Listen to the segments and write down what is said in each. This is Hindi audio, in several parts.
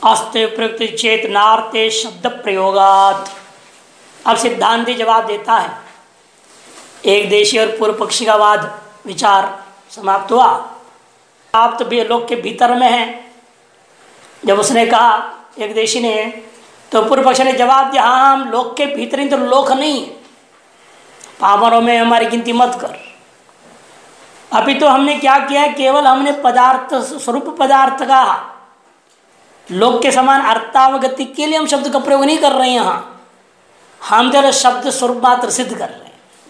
अस्ते प्रयुक्त चेतनार्थे शब्द प्रयोगात। अब सिद्धांति जवाब देता है। एक देशी और पूर्व पक्षी का वाद विचार समाप्त हुआ। आप तो भी लोक के भीतर में हैं। जब उसने कहा एक देशी ने, तो पूर्व पक्षी ने जवाब दिया, हाँ हम लोक के भीतर ही, तो लोक नहीं, पामरों में हमारी गिनती मत कर। अभी तो हमने क्या किया, केवल हमने पदार्थ स्वरूप पदार्थ का लोक के समान अर्थावगति के लिए हम शब्द का प्रयोग नहीं कर रहे हैं। यहाँ हम जरा शब्द स्वरूप मात्र सिद्ध कर रहे हैं।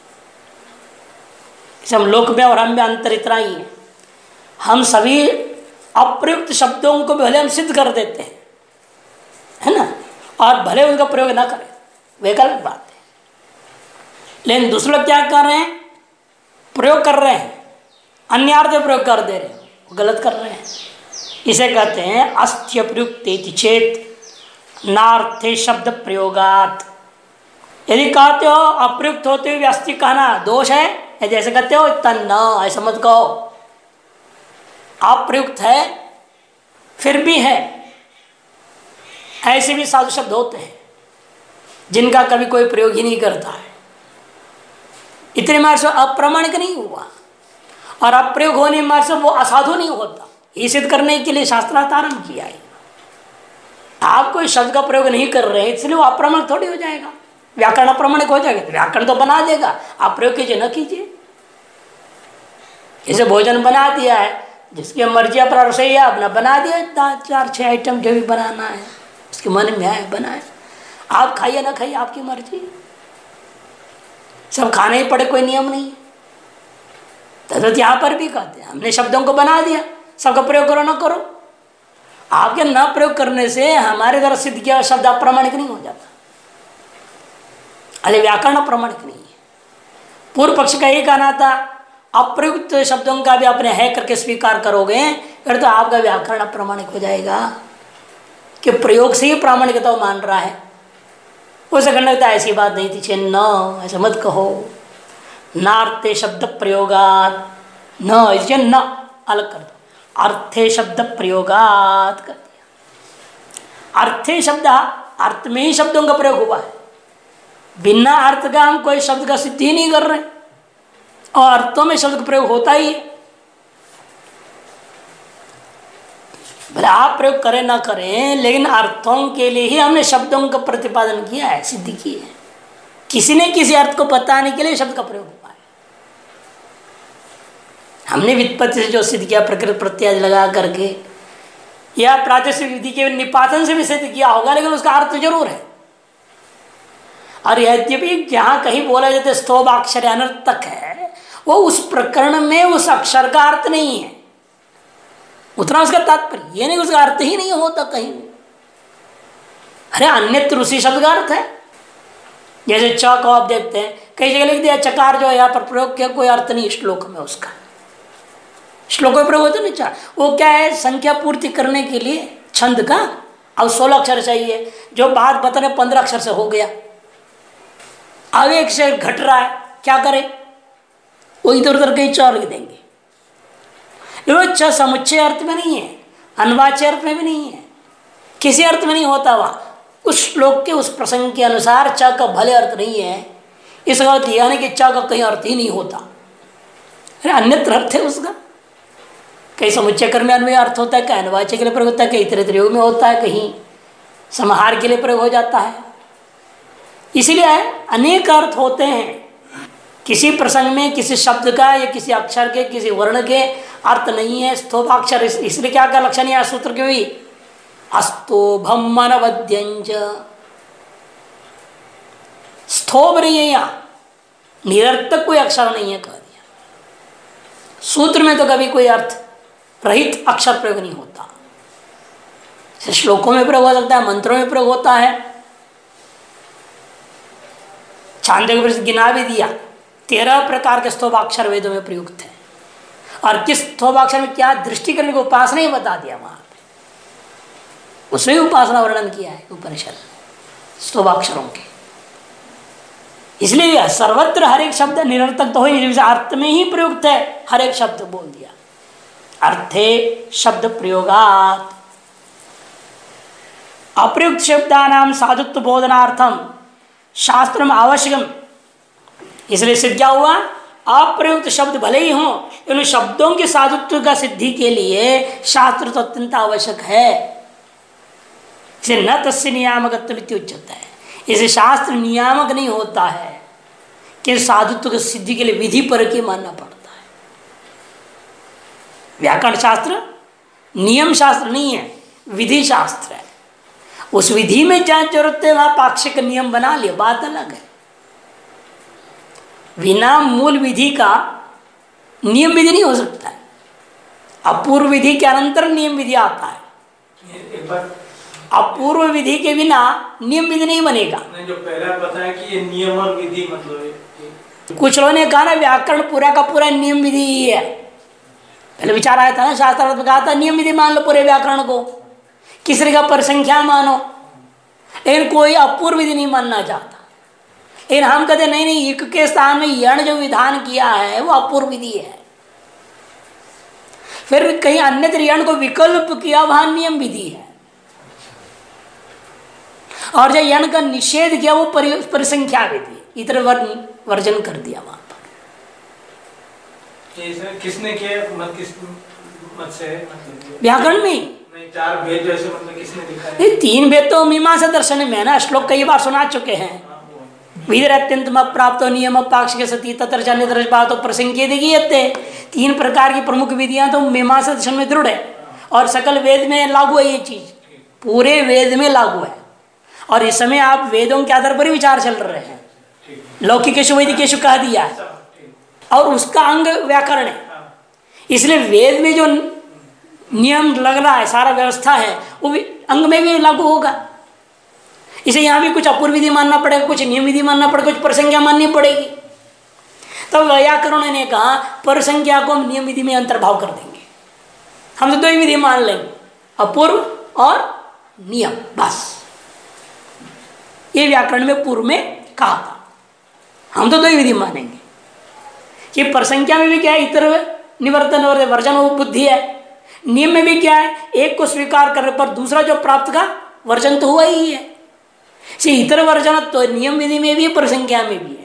हम लोक में और हम में अंतर इतना ही है। हम सभी अप्रयुक्त शब्दों को भले हम सिद्ध कर देते हैं, है ना, और भले उनका प्रयोग ना करें, वे गलत बात है। लेकिन दूसरे लोग क्या कर रहे हैं, प्रयोग कर रहे हैं, अन्यार्थ प्रयोग कर दे रहे हैं, गलत कर रहे हैं। इसे कहते हैं अस्त्य प्रयुक्त चेत नार्थे शब्द प्रयोगात। यदि कहते हो अप्रयुक्त होते हुए अस्थि कहना दोष है, यदि ऐसे कहते हो तन्न, ऐसा मत कहो। अप्रयुक्त है फिर भी है, ऐसे भी साधु शब्द होते हैं जिनका कभी कोई प्रयोग ही नहीं करता है। इतने मार से अप्रामाणिक नहीं हुआ, और अप्रयोग होने मार से वो असाधु नहीं होता। ये सिद्ध करने के लिए शास्त्रार्थ आरंभ किया है। आप कोई शब्द का प्रयोग नहीं कर रहे इसलिए वो अप्रामाणिक थोड़ी हो जाएगा। व्याकरण अप्रामाणिक हो जाएगा, तो व्याकरण तो बना देगा, आप प्रयोग कीजिए न कीजिए। जैसे भोजन बना दिया है, जिसकी मर्जी अपना रसोईया अपना बना दिया, 4-6 आइटम जो भी बनाना है उसके मन में है बनाए। आप खाइए ना खाइए, आपकी मर्जी, सब खाने ही पड़े, कोई नियम नहीं है। तो यहाँ पर भी कहते हैं हमने शब्दों को बना दिया, सबका प्रयोग करो ना करो। आपके न प्रयोग करने से हमारे द्वारा सिद्ध किया शब्द अप्रामाणिक नहीं हो जाता। अरे व्याकरण अप्रामाणिक नहीं है। पूर्व पक्ष का ये कहना था अप्रयुक्त शब्दों का भी अपने है करके स्वीकार करोगे फिर तो आपका व्याकरण अप्रामाणिक हो जाएगा, कि प्रयोग से ही प्रामाणिकता मान रहा है। उसे कहना था ऐसी बात नहीं थी, न ऐसा मत कहो। नार्थे शब्द प्रयोगात, न अलग कर दो, अर्थे शब्द प्रयोगात कर दिया। अर्थे शब्द, अर्थ में ही शब्दों का प्रयोग हुआ है। बिना अर्थ का हम कोई शब्द का सिद्धि ही नहीं कर रहे, और अर्थों में शब्द का प्रयोग होता ही है। भले आप प्रयोग करें ना करें, लेकिन अर्थों के लिए ही हमने शब्दों का प्रतिपादन किया है, सिद्धि की है। किसी ने किसी अर्थ को बताने के लिए शब्द का प्रयोग हुआ है। हमने व्युत्पत्ति से जो सिद्ध किया, प्रकृति प्रत्यय लगा करके या प्रातिशिक विधि के निपातन से भी सिद्ध किया होगा, लेकिन उसका अर्थ जरूर है। और यद्यपि जहाँ कहीं बोला जाता है स्तोभाक्षर अनर्थक है, वो उस प्रकरण में उस अक्षर का अर्थ नहीं है, उतना उसका तात्पर्य। ये नहीं उसका अर्थ ही नहीं होता कहीं। अरे अन्यत्र उसी शब्द का अर्थ है। जैसे च को आप देखते हैं कई जगह लिख दिया चकार, जो यहाँ पर प्रयोग किया कोई अर्थ नहीं श्लोक में उसका। श्लोक में प्रयोग होता नहीं चा, वो क्या है, संख्या पूर्ति करने के लिए छंद का। अब 16 अक्षर चाहिए, जो बात बता रहे 15 अक्षर से हो गया, आगे एक से घट रहा है, क्या करे, वो इधर उधर कहीं चौर लिख देंगे। वो च समुच्चय अर्थ में नहीं है, अनवाच्य अर्थ में भी नहीं है, किसी अर्थ में नहीं होता। वहाँ उस श्लोक के उस प्रसंग के अनुसार च का भले अर्थ नहीं है, इस अर्थ यानी कि च का कहीं अर्थ ही नहीं होता। अरे अन्यत्र अर्थ है उसका। कहीं समुच्चय कर्म में अन्वय अर्थ होता है, कहीं अनवाच्य के लिए प्रयोग होता है, कहीं इतर योग में होता है, कहीं समाहार के लिए प्रयोग हो जाता है। इसीलिए अनेक अर्थ होते हैं। किसी प्रसंग में किसी शब्द का या किसी अक्षर के किसी वर्ण के अर्थ नहीं है। स्थोभाक्षर, इसलिए क्या का लक्षण है सूत्र की हुई, अस्तोभम अनवद्यंच। स्थोभ नहीं है, यहाँ निरर्थक कोई अक्षर नहीं है कह दिया। सूत्र में तो कभी कोई अर्थ रहित अक्षर प्रयोग नहीं होता। श्लोकों में प्रयोग हो सकता है, मंत्रों में प्रयोग होता है। छांदोग्य गिना भी दिया, 13 प्रकार के स्तोभाक्षर वेदों में प्रयुक्त है। और किस स्तोभाक्षर में क्या दृष्टि करने को उपासना ही बता दिया वहां पे, उसमें उपासना वर्णन किया है उपनिषद स्तोभाक्षरों के। इसलिए सर्वत्र हर एक शब्द निरर्थक तो हो ही, अर्थ में ही प्रयुक्त है, हर एक शब्द बोल दिया। अर्थे शब्द प्रयोगात अप्रयुक्त शब्दानाम साधुत्व बोधनार्थम शास्त्रम आवश्यकम। इसलिए सिद्ध क्या हुआ, अप्रयुक्त शब्द भले ही हों, उन शब्दों के साधुत्व का सिद्धि के लिए शास्त्र तो अत्यंत आवश्यक है। इसे न तस्य नियामकत्व उच्चता है, इसे शास्त्र नियामक नहीं होता है कि साधुत्व की सिद्धि के लिए विधि पर के मानना पड़ता है। व्याकरण शास्त्र नियम शास्त्र नहीं है, विधि शास्त्र है। उस विधि में जहां जरूरत है वहां पाक्षिक नियम बना लिया, बात अलग है। बिना मूल विधि का नियम विधि नहीं हो सकता है। अपूर्व विधि के अनंतर नियम विधि आता है। अपूर्व विधि के बिना नियम विधि नहीं बनेगा। जो पहला पता है कि ये नियम और विधि मतलब कुछ लोगों ने कहा ना व्याकरण पूरा का पूरा नियम विधि ही है। पहले विचार आया था ना, शास्त्रार्थ में कहा था नियम विधि मान लो पूरे व्याकरण को, किसी का परिसंख्या मानो, लेकिन कोई अपूर्व विधि नहीं मानना चाहता। लेकिन हम कहते नहीं नहीं, इक के स्थान में यण जो विधान किया है वो अपूर्व विधि है। फिर कहीं अन्यत्र यण को विकल्प किया, वहां नियम विधि है। और जो यण का निषेध किया वो परिसंख्या विधि, इतर वर्जन कर दिया वहां पर। किसने किया, किस मत से है? व्याकरण में चार भेद जैसे मतलब किसने दिखाया? ये तीन भेद तो मीमांसा दर्शन में है ना, श्लोक कई बार सुना चुके हैं। विधि अत्यंत प्राप्त नियम पाक्षिक सती तत्र अन्य बात प्रसंख्य। तीन प्रकार की प्रमुख विधियां तो मीमांसा दर्शन में दृढ़ है और सकल वेद में लागू है। ये चीज पूरे वेद में लागू है। और इस समय आप वेदों के आधार पर ही विचार चल रहे हैं। लौकिकेशु वैदिकेशु कह दिया है और उसका अंग व्याकरण है। इसलिए वेद में जो नियम लग रहा है, सारा व्यवस्था है, वो भी अंग में भी लागू होगा। इसे यहाँ भी कुछ अपूर्व विधि मानना पड़ेगा, कुछ नियम विधि मानना पड़ेगा, कुछ परसंख्या माननी पड़ेगी। तब व्याकरण ने कहा परसंख्या को हम नियम विधि में अंतर्भाव कर देंगे, हम तो दो ही विधि मान लेंगे, अपूर्व और नियम, बस। ये व्याकरण में पूर्व में कहा था, हम तो दो ही विधि मानेंगे। कि परसंख्या में भी क्या है, इतर निवर्तन और वर्जन वो बुद्धि है। नियम में भी क्या है, एक को स्वीकार करने पर दूसरा जो प्राप्त का वर्जन तो हुआ ही है। इतर वर्जन तो नियम विधि में भी है, परसंख्या में भी है।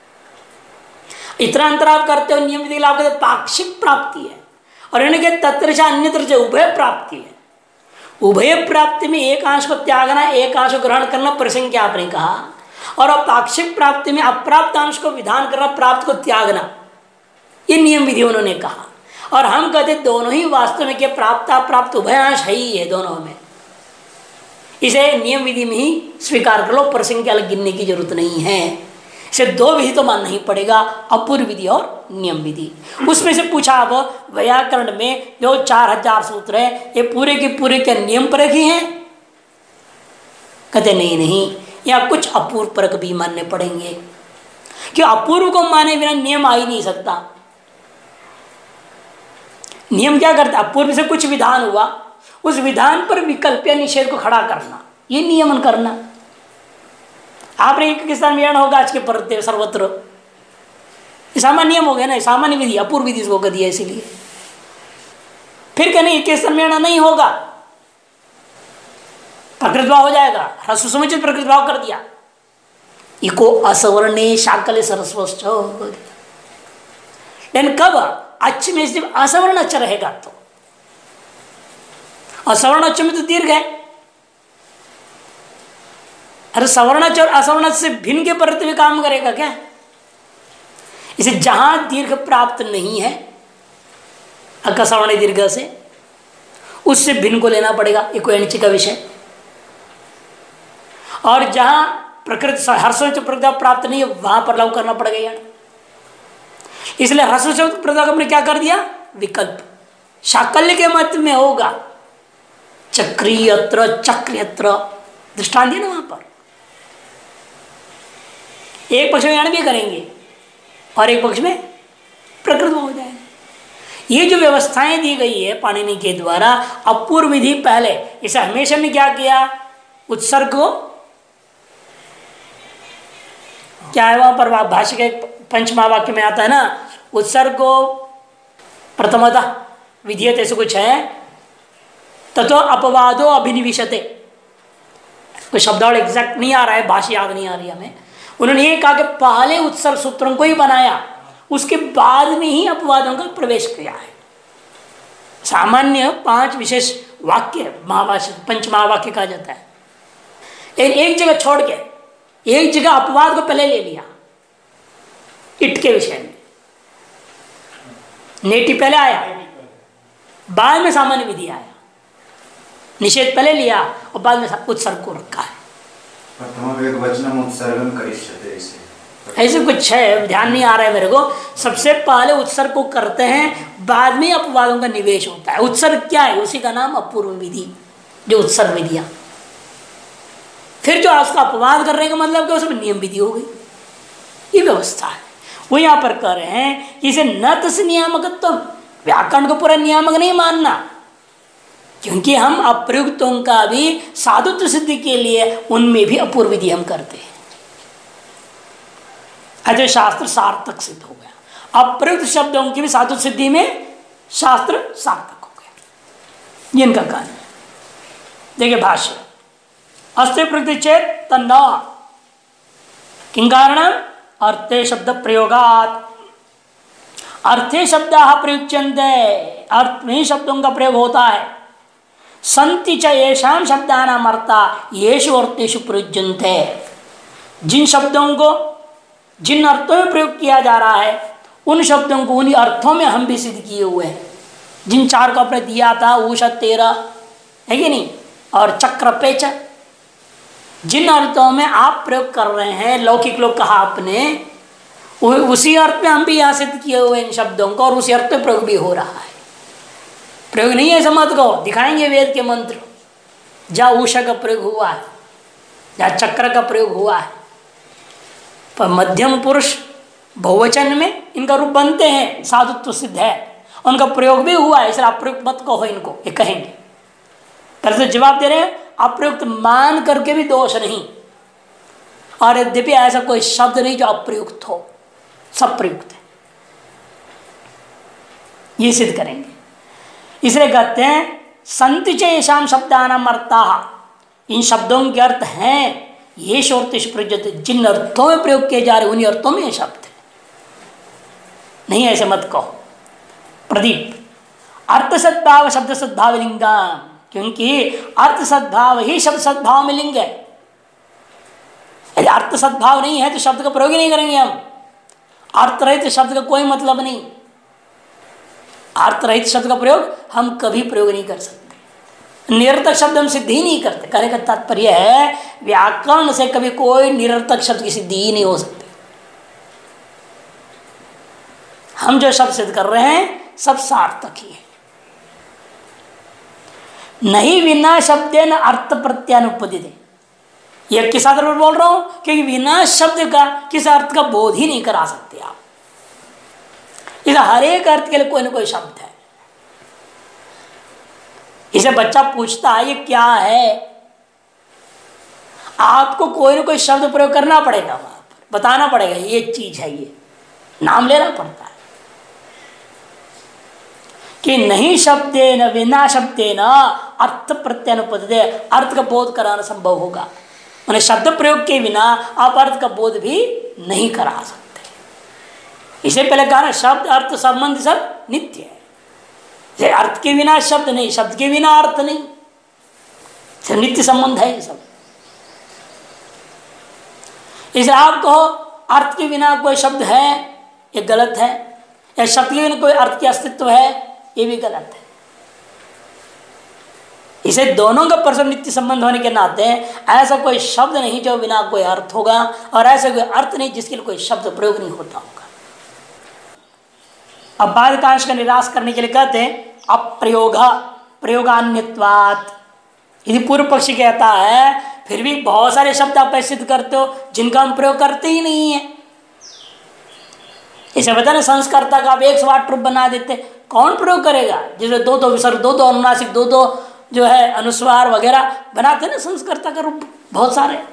इतना अंतर आप करते हो, नियम विधि लाभ करते पाक्षिक प्राप्ति है और इनके तत्र से अन्यत्र से उभय प्राप्ति है। उभय प्राप्ति में एक अंश को त्यागना, एक अंश को ग्रहण करना परसंख्या आपने कहा, और पाक्षिक प्राप्ति में अप्राप्त अंश को विधान करना, प्राप्त को त्यागना, ये नियम विधि उन्होंने कहा। और हम कहते दोनों ही वास्तव में क्या प्राप्त अप्राप्त उभयांश है ही है दोनों में। इसे नियम विधि में ही स्वीकार कर लो, परसंख्या अलग गिनने की जरूरत नहीं है। इसे दो विधि तो मानना ही पड़ेगा, अपूर्व विधि और नियम विधि। उसमें से पूछा अब व्याकरण में जो 4000 सूत्र है, ये पूरे के पूरे क्या नियम परक ही हैं? कहते नहीं नहीं, या कुछ अपूर्व परक भी मानने पड़ेंगे, कि अपूर्व को माने बिना नियम आ ही नहीं सकता। नियम क्या करता है, अपूर्व से कुछ विधान हुआ, उस विधान पर विकल्प या निषेध को खड़ा करना, ये नियमन करना। आपने एक के स्थान में यण होगा, आज के परते सर्वत्र, सामान्य नियम हो गया ना, सामान्य विधि, अपूर्व विधि को कर दिया। इसीलिए फिर कहने एक के स्थान में यण नहीं होगा, प्रकृतिभाव हो जाएगा, ह्रस्व समुचित प्रकृतिभाव कर दिया। इको असवर्णे शाकल सरस्वश्च, लेकिन कब अच्छ में सिर्फ असवर्ण अच्छा रहेगा, तो असवर्ण अच्छ में तो दीर्घ है। अरे सवर्ण और असवर्ण से भिन्न के परत में काम करेगा क्या? इसे जहां दीर्घ प्राप्त नहीं है अकसवर्ण दीर्घ से, उससे भिन्न को लेना पड़ेगा, ये कोई अनिश्चित का विषय। और जहां प्रकृति हर्ष प्रकृति प्राप्त नहीं है वहां पर लागू करना पड़ेगा यार। इसलिए हर्ष प्रकृति हमने क्या कर दिया, विकल्प। शाकल्य के मत में होगा चक्रीयत्र चक्रियत्र, दृष्टांत है ना वहां पर। एक पक्ष में यण भी करेंगे और एक पक्ष में प्रकृति हो जाएगा। ये जो व्यवस्थाएं दी गई है पाणिनि के द्वारा, अपूर्व विधि पहले, इसे हमेशा में क्या किया, उत्सर्ग को क्या है वहां पर भाष्य के पंचमा वाक्य में आता है ना, उत्सर्ग को प्रथमतः विधीयत ऐसे कुछ है, ततो अपवादो अभिनिविशते, कोई शब्दावली एग्जैक्ट नहीं आ रहा है, भाषा याद नहीं आ रही हमें। उन्होंने ये कहा कि पहले उत्सर्ग सूत्रों को ही बनाया, उसके बाद में ही अपवादों का प्रवेश किया है। सामान्य 5 विशेष वाक्य महाभाष्य पंच महावाक्य कहा जाता है, लेकिन एक जगह छोड़ के एक जगह अपवाद को पहले ले लिया। इट के विषय में नेति पहले आया, बाद में सामान्य विधि आया। निषेध पहले लिया और बाद में उत्सर्ग को रखा है। ऐसे कुछ है, ध्यान नहीं आ रहा है मेरे को। सबसे पहले उत्सर्ग को करते हैं, बाद में अपवादों का निवेश होता है। उत्सर्ग क्या है? उसी का नाम अपूर्व विधि, जो उत्सर्ग विधियां। फिर जो उसका अपवाद करने का मतलब क्या, उसमें नियम विधि हो गई। ये व्यवस्था है। वो यहां पर कह रहे हैं कि इसे न तस् नियामकत्व, व्याकरण को पूरा नियामक नहीं मानना, क्योंकि हम अप्रयुक्तों का भी साधुत्व सिद्धि के लिए उनमें भी अपूर्व विधि हम करते हैं। अजय शास्त्र सार्थक सिद्ध हो गया। अप्रयुक्त शब्दों की भी साधुत्व सिद्धि में शास्त्र सार्थक हो गया। ये इनका कारण है। देखिए भाष्य, अस्ति प्रयुक्त चेत तन्ना किं कारणम अर्थे शब्द प्रयोगात। अर्थे शब्द प्रयुज्यन्ते, अर्थ में शब्दों का प्रयोग होता है। संति च येषां शब्दानाम अर्था येषु अर्थेषु प्रयुज्यन्ते। जिन शब्दों को जिन अर्थों में प्रयोग किया जा रहा है, उन शब्दों को उन्हीं अर्थों में हम भी सिद्ध किए हुए हैं। जिन 4 को आपने दिया था, ऊषा 13 है कि नहीं, और चक्र पेच, जिन अर्थों में आप प्रयोग कर रहे हैं, लौकिक लोग कहा आपने, उसी अर्थ में हम भी यहाँ सिद्ध किए हुए इन शब्दों को, और उसी अर्थ में प्रयोग भी हो रहा है। प्रयोग नहीं है ऐसा मत कहो, दिखाएंगे वेद के मंत्र जहाँ ऊषा का प्रयोग हुआ है, जहाँ चक्र का प्रयोग हुआ है। पर मध्यम पुरुष बहुवचन में इनका रूप बनते हैं, साधुत्व सिद्ध है, उनका प्रयोग भी हुआ है, इसलिए अप्रयुक्त मत कहो इनको, ये कहेंगे। पर तो जवाब दे रहे हैं अप्रयुक्त मान करके भी दोष नहीं, और यद्यपि ऐसा कोई शब्द नहीं जो अप्रयुक्त हो, सब प्रयुक्त है, ये सिद्ध करेंगे। इसलिए कहते हैं संति च येषां शब्दानाम अर्थाः, इन शब्दों के अर्थ हैं ये शोर्तिश प्रयुज्यते, जिन अर्थों में प्रयोग किए जा रहे उन्हीं अर्थों में ये शब्द है। नहीं ऐसे मत कहो। प्रदीप, अर्थ सद्भाव शब्द सद्भाव लिंगम, क्योंकि अर्थ सद्भाव ही शब्द सद्भाव में लिंग है। यदि अर्थ सद्भाव नहीं है तो शब्द का प्रयोग ही नहीं करेंगे हम। अर्थ रहित शब्द का कोई मतलब नहीं। अर्थ रहित शब्द का प्रयोग हम कभी प्रयोग नहीं कर सकते। निरर्थक शब्द हम सिद्धि ही नहीं करते। कहने का तात्पर्य है व्याकरण से कभी कोई निरर्थक शब्द की सिद्धि ही नहीं हो सकती। हम जो शब्द सिद्ध कर रहे हैं सब सार्थक ही है। नहीं विना शब्देन अर्थ प्रत्यानुपदित, यह किस आधार पर बोल रहा हूं, क्योंकि बिना शब्द का किस अर्थ का बोध ही नहीं करा सकते आप। इसे हर एक अर्थ के लिए कोई ना कोई शब्द है। इसे बच्चा पूछता है ये क्या है, आपको कोई ना कोई शब्द प्रयोग करना पड़ेगा, वहां पर बताना पड़ेगा ये चीज है, ये नाम लेना पड़ता है। कि नहीं शब्दे न बिना शब्दे न अर्थ प्रत्यानुपदित, अर्थ का बोध कराना संभव होगा। मैंने शब्द प्रयोग के बिना आप अर्थ का बोध भी नहीं करा सकते। इसे पहले कहा ना, शब्द अर्थ संबंध सब नित्य है। अर्थ के बिना शब्द नहीं, शब्द के बिना अर्थ नहीं, सब नित्य संबंध है ये सब। इसे आप कहो अर्थ के बिना कोई शब्द है, ये गलत है, या शब्द के बिना कोई अर्थ के अस्तित्व है, ये भी गलत है। इसे दोनों का परस्पर नित्य संबंध होने के नाते ऐसा कोई शब्द नहीं जो बिना कोई अर्थ होगा, और ऐसा कोई अर्थ नहीं जिसके लिए कोई शब्द प्रयोग नहीं होता होगा। अब बाद कांश का निराश करने के लिए कहते हैं अप्रयोग प्रयोगान्यत्वात्। यदि पूर्व पक्षी कहता है फिर भी बहुत सारे शब्द आप सिद्ध करते हो जिनका हम प्रयोग करते ही नहीं है। इसे बता ना, संस्कर्ता का आप 108 रूप बना देते, कौन प्रयोग करेगा? जिसमें दो विसर्ग, दो अनुनासिक, दो जो है अनुस्वार वगैरह बनाते ना, संस्कर्ता का रूप बहुत सारे।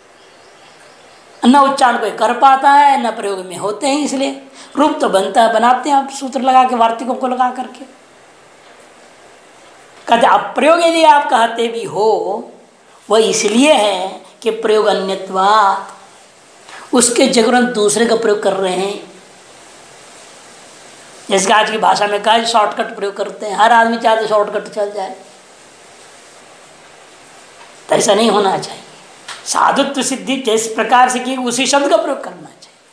न उच्चारण कोई कर पाता है, न प्रयोग में होते हैं, इसलिए रूप तो बनता है, बनाते हैं आप सूत्र लगा के, वार्तिकों को लगा करके। कहते अप्रयोग यदि आप कहते भी हो, वह इसलिए है कि प्रयोग अन्यत्वात्, उसके जगह हम दूसरे का प्रयोग कर रहे हैं। जैसे आज की भाषा में कहा शॉर्टकट प्रयोग करते हैं, हर आदमी चाहते शॉर्टकट चल जाए, तो ऐसा नहीं होना चाहिए। साधुत्व सिद्धि जिस प्रकार से की उसी शब्द का प्रयोग करना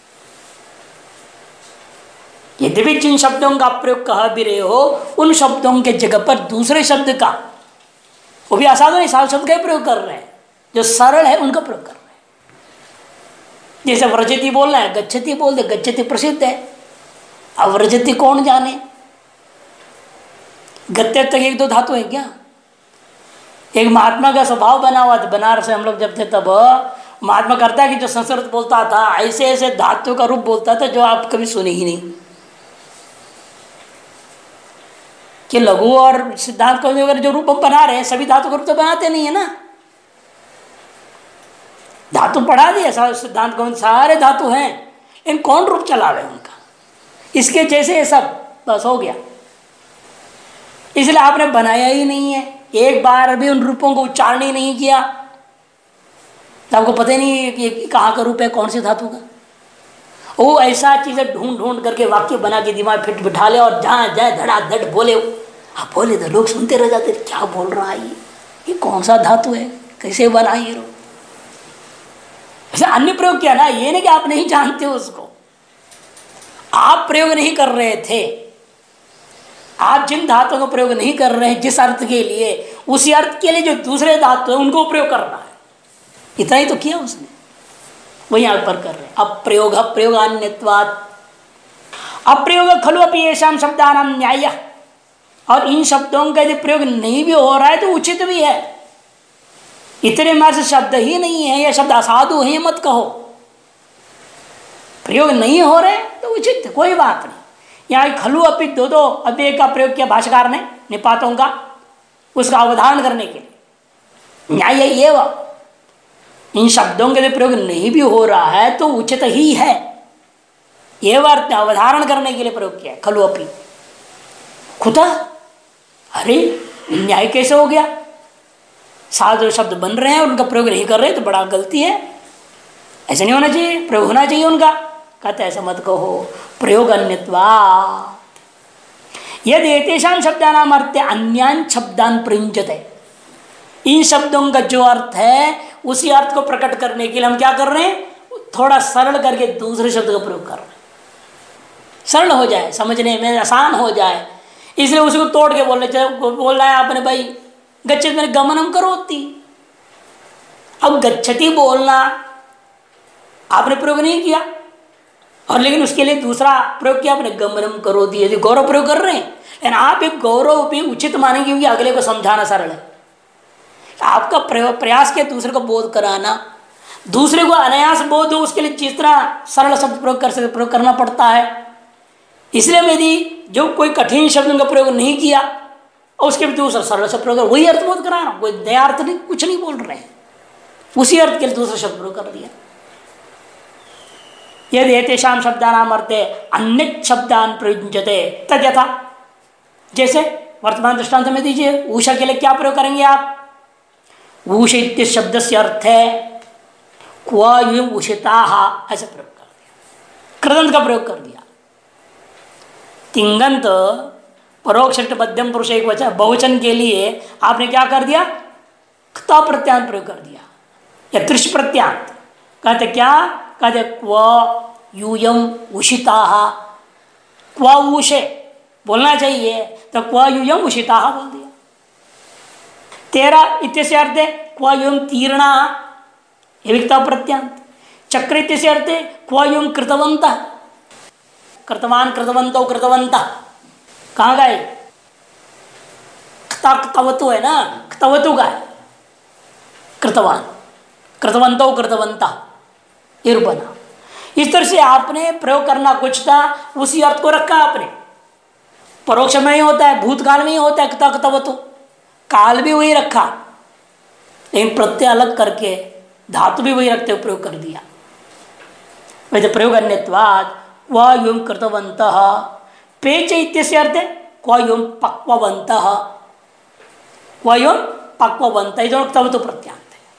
चाहिए। यद्यपि जिन शब्दों का प्रयोग कह भी रहे हो, उन शब्दों के जगह पर दूसरे शब्द का, वो भी असाधु नहीं, साधु शब्द का ही प्रयोग कर रहे हैं, जो सरल है उनका प्रयोग कर रहे हैं। जैसे व्रजति बोलना है, गच्छति बोल दे, गच्छति प्रसिद्ध है, अब व्रजति कौन जाने। गत्य तक एक दो धातु है क्या? एक महात्मा का स्वभाव बना हुआ था, बनारस से हम लोग जब थे तब महात्मा करता है कि जो संस्कृत बोलता था ऐसे ऐसे धातु का रूप बोलता था जो आप कभी सुने ही नहीं। कि लघु और सिद्धांत कवि वगैरह जो रूप हम बना रहे हैं, सभी धातु का रूप तो बनाते नहीं है ना। धातु पढ़ा दिया, सिद्धांत कवि सारे धातु हैं, इन कौन रूप चला रहे उनका, इसके जैसे सब बस हो गया। इसलिए आपने बनाया ही नहीं है, एक बार भी उन रूपों को उच्चारण ही नहीं किया, तो आपको पता ही नहीं कि कहाँ का रूप है, कौन सी धातु का। वो ऐसा चीज़ें ढूंढ ढूंढ करके वाक्य बना के दिमाग फिट बिठा ले और जहाँ जाए धड़ाधड़ बोले। आप बोले तो लोग सुनते रह जाते, क्या बोल रहा है ये कौन सा धातु है, कैसे बना ये लोग। ऐसे अन्य प्रयोग किया ना, ये नहीं कि आप नहीं जानते उसको, आप प्रयोग नहीं कर रहे थे। आप जिन धातुओं का प्रयोग नहीं कर रहे हैं जिस अर्थ के लिए, उसी अर्थ के लिए जो दूसरे धातु है उनको प्रयोग करना है, इतना ही तो किया उसने, वही यहाँ पर कर रहे हैं। अप्रयोग प्रयोगान्यत्वात्, अप्रयोग खलु अपि येषां शब्दानां न्यायः, और इन शब्दों का यदि प्रयोग नहीं भी हो रहा है तो उचित भी है। इतने मार से शब्द ही नहीं है, यह शब्द असाधु है मत कहो, प्रयोग नहीं हो रहे तो उचित है, कोई बात नहीं। यहाँ खलु अपि दो अव्यय का प्रयोग किया भाष्यकार ने निपातों का, उसका अवधारण करने के लिए। न्याय एवं, इन शब्दों के लिए प्रयोग नहीं भी हो रहा है तो उचित ही है, एवं अर्थ अवधारण करने के लिए प्रयोग किया खलु अपि। खुदा अरे न्याय कैसे हो गया, साधु शब्द बन रहे हैं और उनका प्रयोग नहीं कर रहे तो बड़ा गलती है, ऐसा नहीं होना चाहिए, प्रयोग होना चाहिए उनका। कहते ऐसा मत कहो, प्रयोग अन्यत्वात्, यदि एतेषां शब्दानां अर्थे अन्यान् शब्दान् प्रयुञ्जते, इन शब्दों का जो अर्थ है उसी अर्थ को प्रकट करने के लिए हम क्या कर रहे हैं, थोड़ा सरल करके दूसरे शब्द का प्रयोग कर रहे हैं, सरल हो जाए, समझने में आसान हो जाए, इसलिए उसको तोड़ के बोल रहा है आपने भाई गच्छति मैंने गमनम करोति। अब गच्छति बोलना आपने प्रयोग नहीं किया, और लेकिन उसके लिए दूसरा प्रयोग किया आपने, गमनम करोति। यदि गौरव प्रयोग कर रहे हैं, लेकिन आप एक गौरव भी उचित मानेंगे क्योंकि अगले को समझाना सरल है। आपका प्रयास किया दूसरे को बोध कराना, दूसरे को अनायास बोध हो, उसके लिए जिस तरह सरल शब्द प्रयोग करना पड़ता है। इसलिए यदि जो कोई कठिन शब्द का प्रयोग नहीं किया और उसके भी दूसरा सरल शब्द प्रयोग, वही अर्थ बोध करा रहा, कोई नया अर्थ नहीं, कुछ नहीं बोल रहे हैं, उसी अर्थ के लिए दूसरा शब्द प्रयोग कर दिया। यदि एतेषां शब्दानां अर्थे अन्य शब्दान् प्रयुञ्जते तद्यथा, जैसे वर्तमान दृष्टांत में दीजिए, उषा के लिए क्या प्रयोग करेंगे आप, उष इत्य शब्द से अर्थ है क्व उषिताः, ऐसे प्रयोग कर दिया, कृदंत का प्रयोग कर दिया। तिंगंत परोक्ष मध्यम पुरुष एक वचन बहुवचन के लिए आपने क्या कर दिया, क्ता प्रत्यांत प्रयोग कर दिया, या त्रिश प्रत्यांत। कहते क्या, कहते क्व यूयम उषिताः, क्व उषे बोलना चाहिए तो क्व यूयम उषिताः बोल दिया। तेरा इत्यस्य अर्थ क्व यूयम तीर्णा, ये क्ता प्रत्यांत। चक्र इत्यस्य अर्थ क्व यूयम कृतवन्तः, कृतवान कृतवंतो कृतवन्तः, कहाँ गए, क्तवतु है ना, क्तवतु का है, कृतवान कृतवंतो कृतवन्तः, ये रूप बना। इस तरह से आपने प्रयोग करना कुछ था, उसी अर्थ को रखा आपने। परोक्ष में ही होता है, भूतकाल में ही होता है क्तवतु, काल भी वही रखा, लेकिन प्रत्यय अलग करके धातु भी वही रखते हुए प्रयोग कर दिया। वैसे प्रयोग अन्यत्वात् क्व यूयं कृतवन्तः, पेच इत्यस्य अर्थ क्व यूयं पक्ववन्तः, क्व यूयं पक्ववन्तः, ये दोनों तवतु प्रत्यांत है।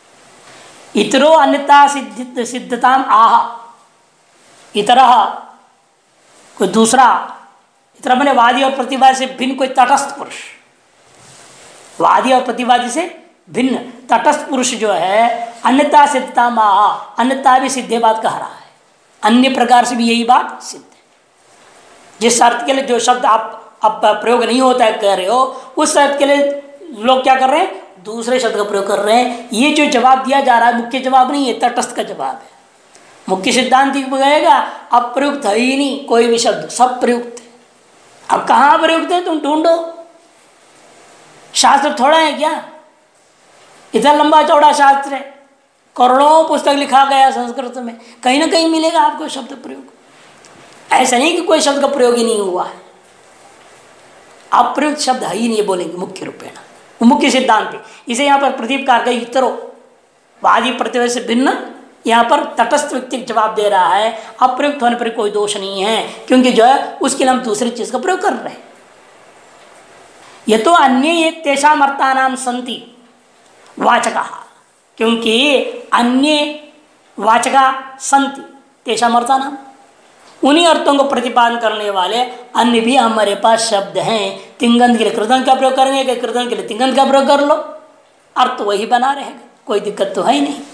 इतरो अन्यता सिद्धताम आह, इतर कोई दूसरा, इतर मैंने वादी और प्रतिवादी से भिन्न कोई तटस्थ पुरुष, वादी और प्रतिवादी से भिन्न तटस्थ पुरुष जो है अन्यता सिद्धताम आह, अन्यता भी सिद्धे बात कह रहा है, अन्य प्रकार से भी यही बात सिद्ध है। जिस अर्थ के लिए जो शब्द आप अब प्रयोग नहीं होता है कह रहे हो, उस अर्थ के लिए लोग क्या कर रहे हैं, दूसरे शब्द का प्रयोग कर रहे हैं। ये जो जवाब दिया जा रहा है मुख्य जवाब नहीं है, तटस्थ का जवाब है। मुख्य सिद्धांत कहेगा अप्रयुक्त है ही नहीं कोई भी शब्द, सब प्रयुक्त है। अब कहाँ प्रयुक्त है तुम ढूंढो, शास्त्र थोड़ा है क्या, इतना लंबा चौड़ा शास्त्र है, करोड़ों पुस्तक लिखा गया संस्कृत में, कहीं ना कहीं मिलेगा आपको शब्द प्रयोग। ऐसा नहीं कि कोई शब्द का प्रयोग ही नहीं हुआ है, अप्रयुक्त शब्द है ही नहीं बोलेंगे मुख्य रूपेण, वो मुख्य सिद्धांत है। इसे यहाँ पर प्रदीपकार का इतरो वादी प्रतिवादी से भिन्न, यहाँ पर तटस्थ व्यक्ति जवाब दे रहा है अप्रयुक्त होने पर कोई दोष नहीं है, क्योंकि जो है उसके लिए हम दूसरी चीज का प्रयोग कर रहे हैं। ये तो अन्य एक तेषाम अर्थानाम संति वाचका, क्योंकि अन्य वाचका संति तेषाम अर्थानाम, उन्हीं अर्थों को प्रतिपादन करने वाले अन्य भी हमारे पास शब्द हैं। तिंगंत के लिए कृदंत का प्रयोग करेंगे कि कृदंत के लिए तिंगंत का प्रयोग कर लो, अर्थ वही बना रहेगा, कोई दिक्कत तो है ही नहीं।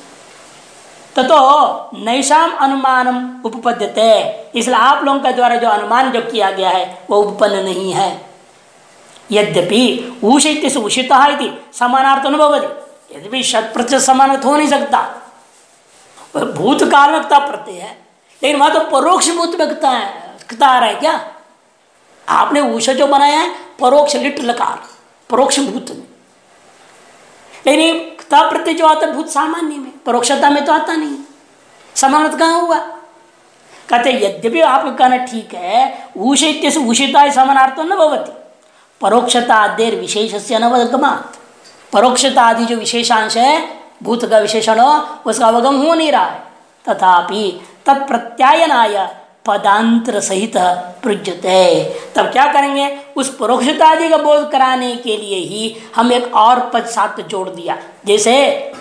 तो नैशाम अनुमानम उपपद्यते, इसलिए आप लोगों के द्वारा जो अनुमान जो किया गया है वो उपपन्न नहीं है। यद्यपि ऊषित से उषिता इति समानार्थ अनुभवति, यद्यपि शत प्रतिशत समानार्थ हो नहीं सकता, भूतकाल में प्रत्यय है, लेकिन वहां तो परोक्ष भूत व्यक्ता आ रहा है। क्या आपने ऊषा जो बनाया है परोक्ष लिट लकार परोक्ष भूत में, लेकिन क्ता प्रत्यय जो आता है भूत सामान्य में, परोक्षता में तो आता नहीं, समानता कहाँ हुआ। कहते यद्यपि आपका कहना ठीक है, ऊषित से उषिता समानार्थ न भवति, परोक्षता आदेर विशेष से अनवगमात्, परोक्षता आदि जो विशेषांश है भूत का विशेषण उसका अवगम हो नहीं रहा है। तथापि तत्प्रत्यायनाय पदांतर सहित प्रयुज्यते, तब क्या करेंगे, उस परोक्षता आदि का बोध कराने के लिए ही हम एक और पद साथ जोड़ दिया, जैसे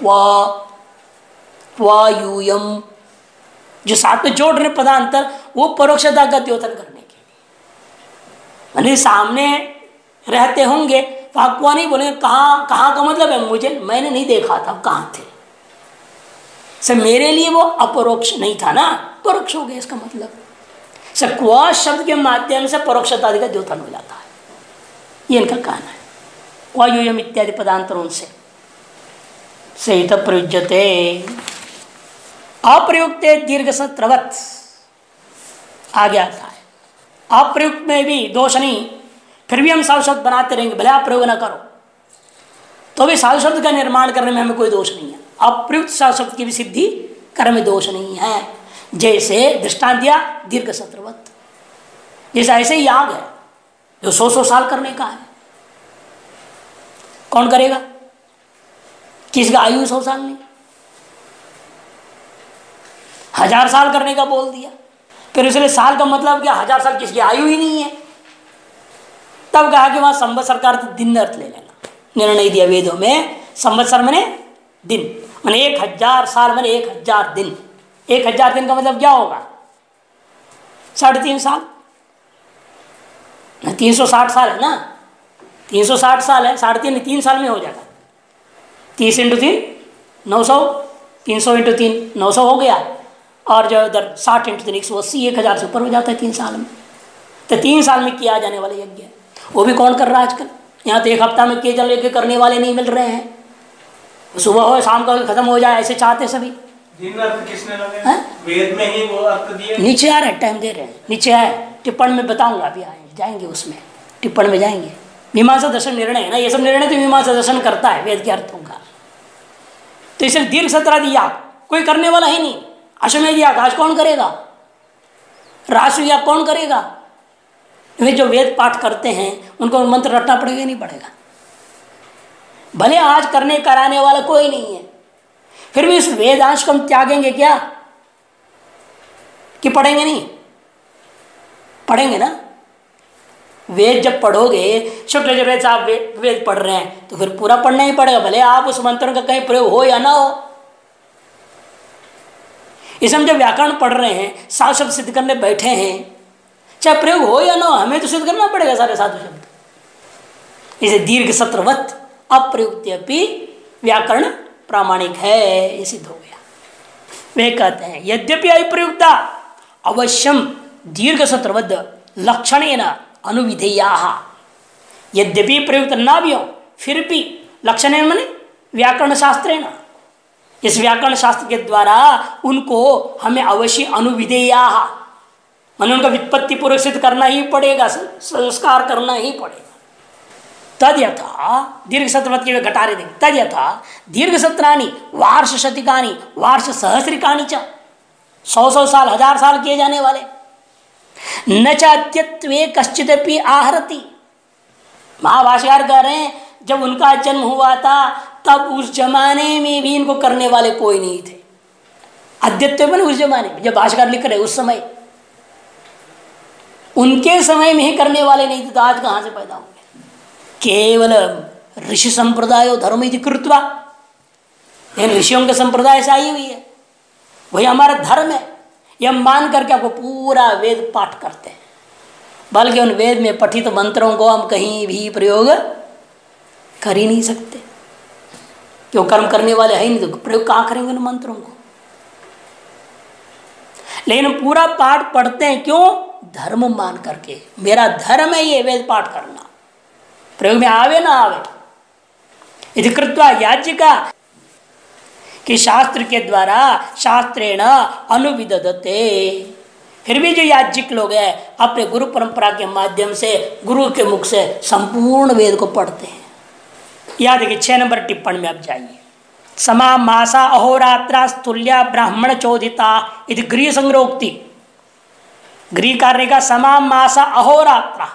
यूयम, जो साथ में जोड़ रहे पदांतर वो परोक्षता का द्योतन करने के लिए, यानी सामने रहते होंगे वाक्वा नहीं बोलेंगे, कहाँ कहाँ का मतलब है मुझे, मैंने नहीं देखा था कहाँ थे, सर मेरे लिए वो अपरोक्ष नहीं था ना, परोक्ष हो गया इसका मतलब। सर क्वा शब्द के माध्यम से परोक्षता आदि का द्योतन हो जाता है, ये इनका कहना है। क्वायुयम इत्यादि पदांतरों से सहित प्रयुज्यते। अप्रयुक्ते दीर्घ सत्रवत आगे आता है, अप्रयुक्त में भी दोष नहीं, फिर भी हम साधु शब्द बनाते रहेंगे, भले आप प्रयोग न करो तो भी साधु शब्द का निर्माण करने में हमें कोई दोष नहीं है, अप्रयुक्त साधु शब्द की भी सिद्धि करने में दोष नहीं है। जैसे दृष्टांत दिया दीर्घ सत्रवत, जैसे ऐसे ही याग है जो 100 साल करने का है, कौन करेगा, किसका आयु 100 साल नहीं, 1000 साल करने का बोल दिया, फिर इसलिए साल का मतलब क्या, 1000 साल किसकी आयु ही नहीं है, तब कहा कि वहां संवत्सर का अर्थ दिन अर्थ ले लेना, निर्णय दिया वेदों में, संवत्सर मैंने दिन, मैंने 1000 साल मैंने 1000 दिन, 1000 दिन का मतलब क्या होगा, 3.5 साल, 360 साल है ना, 360 साल है, 3.5 3 साल में हो जाएगा, 30 × 3 900, 300 × 3 900 हो गया, और जो उधर 60 × 3 180, 1000 से ऊपर हो जाता है 3 साल में। तो 3 साल में किया जाने वाला यज्ञ है, वो भी कौन कर रहा है आजकल, यहाँ तो 1 हफ्ता में किए जाने करने वाले नहीं मिल रहे हैं, सुबह हो शाम का खत्म हो जाए ऐसे चाहते सभी। दिन अर्थ किसने लगाया, वेद में ही वो अर्थ दिए, नीचे आ रहे टाइम दे रहे हैं, नीचे आए टिप्पण में बताऊंगा, अभी आएंगे जाएंगे उसमें टिप्पण में जाएंगे। मीमांसा दर्शन निर्णय है ना, ये सब निर्णय तो मीमांसा दर्शन करता है वेद के अर्थों का। तो इसे दीर्घ सत्र दिया कोई करने वाला ही नहीं, अश्वमेध याग आज कौन करेगा, राष्ट्र याग कौन करेगा, वे जो वेद पाठ करते हैं उनको मंत्र रटना पड़ेगा नहीं पड़ेगा, भले आज करने कराने वाला कोई नहीं है, फिर भी इस वेदांश को हम त्यागेंगे क्या, कि पढ़ेंगे नहीं, पढ़ेंगे ना। वेद जब पढ़ोगे, शुक्ल जब साहब वेद पढ़ रहे हैं तो फिर पूरा पढ़ना ही पड़ेगा, भले आप उस मंत्र का कहीं प्रयोग हो या ना हो, इसे हम जब व्याकरण पढ़ रहे हैं, साधु शब्द सिद्ध करने बैठे हैं, चाहे प्रयोग हो या ना हो, हमें तो सिद्ध करना पड़ेगा सारे साधु शब्द। इसे दीर्घ सत्रवत अप्रयुक्त्यपि व्याकरण प्रामाणिक है, ये सिद्ध हो गया। वे कहते हैं यद्यपि अप्रयुक्ता अवश्यम दीर्घ सत्रवद लक्षणेन अनुविधेया, यद्यपि प्रयुक्त ना भी हो फिर भी लक्षणेन माने व्याकरण शास्त्रेण, इस व्याकरण शास्त्र के द्वारा उनको हमें अवश्य अनुविधेया माने उनका व्युत्पत्ति पूर्वक सिद्ध करना ही पड़ेगा, संस्कार करना ही पड़ेगा। तद यथा दीर्घ सत्रवत के वे घटारे देंगे, तद यथा दीर्घ सत्राणी वार्ष शतिकानी वार्ष सहस्रिकानी च 100 साल 1000 साल किए जाने वाले, न चात्यत्वे कश्चिदपि आहरति। महाभाष्यकार कह रहे हैं जब उनका जन्म हुआ था तब उस जमाने में भी इनको करने वाले कोई नहीं थे। अद्यत्व में उस जमाने में जब भाष्यकार लिख रहे उस समय, उनके समय में ही करने वाले नहीं थे, तो आज कहां से पैदा होंगे। केवल ऋषि संप्रदाय धर्म इति कृत्वा, लेकिन ऋषियों के संप्रदाय से आई हुई है, वही हमारा धर्म है, यह मान करके आपको पूरा वेद पाठ करते हैं। बल्कि उन वेद में पठित मंत्रों को हम कहीं भी प्रयोग कर ही नहीं सकते, क्यों कर्म करने वाले है ही नहीं, तो प्रयोग कहाँ करेंगे उन मंत्रों को। लेकिन पूरा पाठ पढ़ते हैं क्यों? धर्म मान करके, मेरा धर्म है ये वेद पाठ करना, प्रयोग में आवे ना आवे। यदि कृत्वा याज्ञिका कि शास्त्र के द्वारा शास्त्रेण अनुविदधते, फिर भी जो याज्ञिक लोग हैं अपने गुरु परंपरा के माध्यम से गुरु के मुख से संपूर्ण वेद को पढ़ते हैं। याद देखिए 6 नंबर टिप्पणी में आप जाइए। समा मासा अहोरात्रा स्तुल्या ब्राह्मण चोदिता इति गृह संग्रोक्ति, गृह कार्य का समा मासा अहोरात्रा,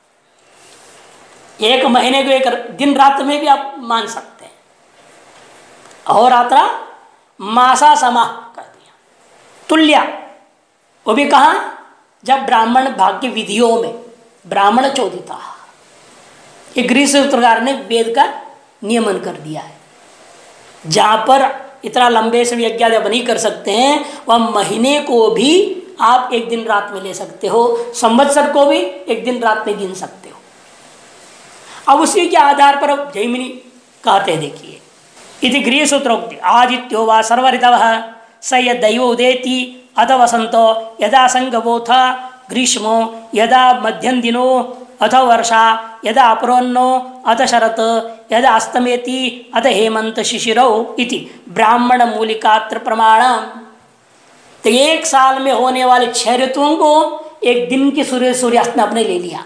एक महीने को एक दिन रात में भी आप मान सकते हैं। अहोरात्रा मासा समा कर दिया, तुल्या वो भी कहा जब ब्राह्मण भाग्य विधियों में ब्राह्मण चोदिता, ये गृह सूत्रकार ने वेद का नियमन कर दिया है। जहां पर इतना लंबे से यज्ञ जब नहीं कर सकते हैं, वह महीने को भी आप एक दिन रात में ले सकते हो, संवत्सर को भी एक दिन रात में गिन सकते हो। अब उसी के आधार पर जैमिनी कहते हैं, देखिए इति गृह सूत्रोक्ति आदित्यो वा सर्वऋतवः स यदैव उदेति अथ वसंतो यदा संगवोऽथ ग्रीष्मो यदा मध्यम दिनो अथ वर्षा यदा अपरोन्नो अथ शरत यदा अस्तमेति अथ हेमंत शिशिरौ इति ब्राह्मण मूलिकात्र प्रमाणम। तो एक साल में होने वाले 6 ऋतुओं को एक दिन के सूर्यास्त में आपने ले लिया।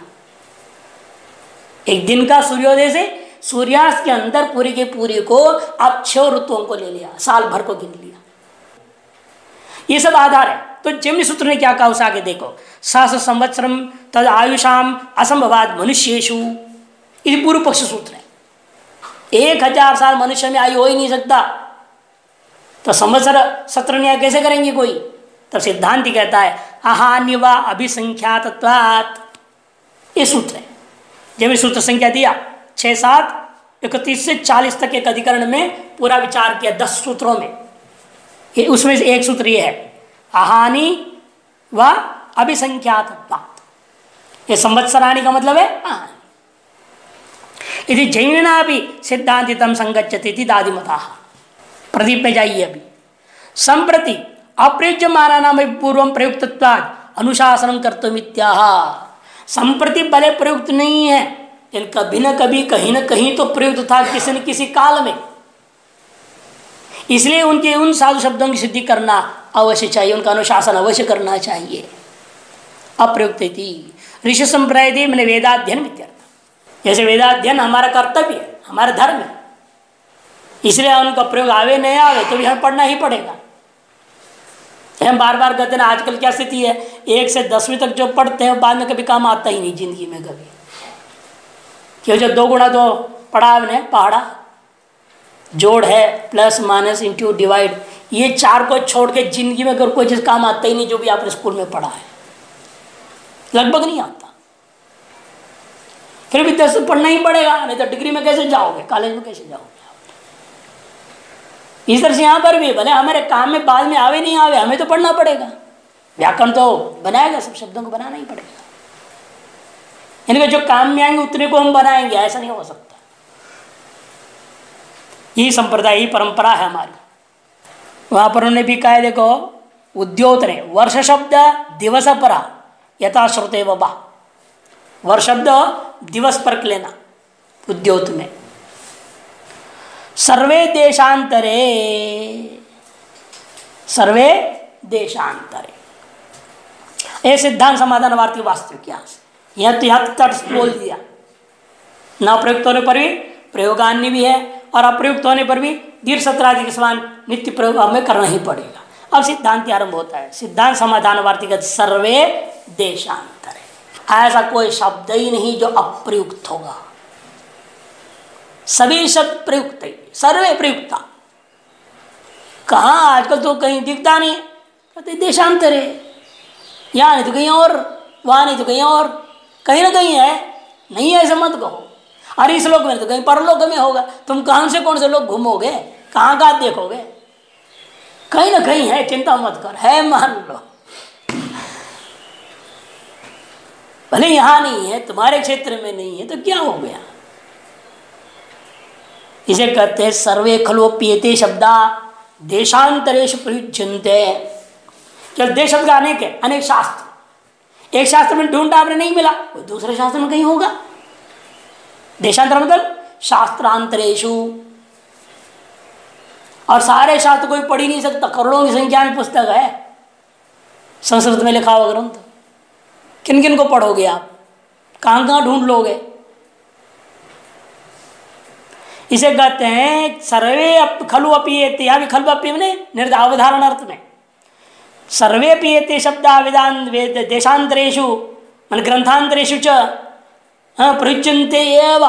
एक दिन का सूर्योदय से सूर्यास्त के अंदर पूरी के पूरी को आप 6 ऋतुओं को ले लिया, साल भर को गिन लिया। ये सब आधार है। तो जैमिनी सूत्र ने क्या कहा उसे आगे देखो, सहस्र संवत्सरम तद आयुषाम असंभवाद मनुष्येषु, ये पूर्व पक्ष सूत्र है। 1000 साल मनुष्य में आयु हो ही नहीं सकता, तो संवत्सर सत्र न्याय कैसे करेंगे कोई? तब सिद्धांति कहता है अहान्य व अभिसंख्यातत्वात्, ये सूत्र है। जैमिनी सूत्र संख्या दिया 6, 7, 31 से 40 तक एक अधिकरण में पूरा विचार किया 10 सूत्रों में। ये उसमें से एक सूत्र ये है अहानि व अभिसंख्यातत्वात्, ये संवत्सराणि का मतलब है अहानि। यदि जैमिना भी सिद्धांतितम संगच्छति इति दादिमतः। प्रदीप में जाइए अभी। संप्रति अप्रयुज्यमाना नाम पूर्वम प्रयुक्तत्वात् अनुशासनम कर्तुमित्याह। संप्रति भले प्रयुक्त नहीं है, लेकिन कभी न कभी कहीं न कहीं तो प्रयुक्त था किसी न किसी काल में, इसलिए उनके उन साधु शब्दों की सिद्धि करना अवश्य चाहिए, उनका अनुशासन अवश्य करना चाहिए। अप्रयुक्त ऋषि संप्रदाय थी मैंने वेदाध्ययन विद्यार्थ, जैसे वेदाध्ययन हमारा कर्तव्य है, हमारा धर्म है, इसलिए उनका प्रयोग आवे नहीं आवे तो भी हमें पढ़ना ही पड़ेगा। हम बार बार कहते हैं आजकल क्या स्थिति है, 1 से 10वीं तक जो पढ़ते हैं बाद में कभी काम आता ही नहीं जिंदगी में कभी, क्यों? जो 2 गुणा तो पढ़ा हमने, पहाड़ा जोड़ है, प्लस माइनस इंटू डिवाइड, ये 4 को छोड़ के जिंदगी में अगर कोई चीज़ काम आता ही नहीं जो भी आपने स्कूल में पढ़ा है, लगभग नहीं आता। फिर भी 10 पढ़ना ही पड़ेगा, नहीं तो डिग्री में कैसे जाओगे, कॉलेज में कैसे जाओगे? इस तरह से यहाँ पर भी भले हमारे काम में बाद में आवे नहीं आवे, हमें तो पढ़ना पड़ेगा। व्याकरण तो बनाएगा, सब शब्दों को बनाना ही पड़ेगा। इनके जो काम में आएंगे उतने को हम बनाएंगे, ऐसा नहीं हो सकता। यही संप्रदाय, यही परंपरा है हमारी। वहां पर उन्होंने भी कहा है, देखो उद्योतने वर्ष शब्द दिवस परा यथा श्रुते बा, वर्ष शब्द दिवस पर लेना उद्योत में। सर्वे देशांतरे, सर्वे देशांतरे, ये सिद्धांत समाधान वार्तिक वास्तविक यहाँ से यह तो यहाँ तट बोल दिया। न प्रयुक्त होने पर भी प्रयोगान्य भी है, और अप्रयुक्त होने पर भी दीर्घ सत्रादि के समान नित्य प्रयोग हमें करना ही पड़ेगा। अब सिद्धांत आरंभ होता है। सिद्धांत समाधान वार्तिक सर्वे देशांतरे, ऐसा कोई शब्द ही नहीं जो अप्रयुक्त होगा। सभी शब्द प्रयुक्त है, सर्वे प्रयुक्ता। कहाँ आजकल तो कहीं दिखता नहीं, कहते देशांतरे, यहाँ नहीं तो कहीं और, वहां नहीं तो कहीं और, कहीं ना कहीं है, नहीं है ऐसा मत कहो। अरे इस लोक में तो कहीं परलोक में होगा, तुम कहां से कौन से लोग घूमोगे, कहाँ का देखोगे, कहीं ना कहीं है, चिंता मत कर, है मान लो। भले यहां नहीं है, तुम्हारे क्षेत्र में नहीं है तो क्या हो गया। इसे कहते हैं सर्वे खलोप्येते शब्दा देशांतरेषु प्रयुज्यन्ते। केवल देश शब्द का अनेक है, अनेक शास्त्र, एक शास्त्र में ढूंढा आपने नहीं मिला, वो दूसरे शास्त्र में कहीं होगा। देशांतर मतलब शास्त्रांतरेषु, और सारे शास्त्र कोई पढ़ ही नहीं सकता, करोड़ों की संख्या में पुस्तक है संस्कृत में लिखा हुआ ग्रंथ, किन किन को पढ़ोगे आप, कहां कहां ढूंढ लोगे। इसे कहते हैं सर्वे खलु अपीयते, यहाँ भी खलु अपी में निर्धावधारण अर्थ में, सर्वे अपीयते शब्दा वेदांत देशांतरेषु मान ग्रंथांतरेषु च प्रयुज्यन्ते एव।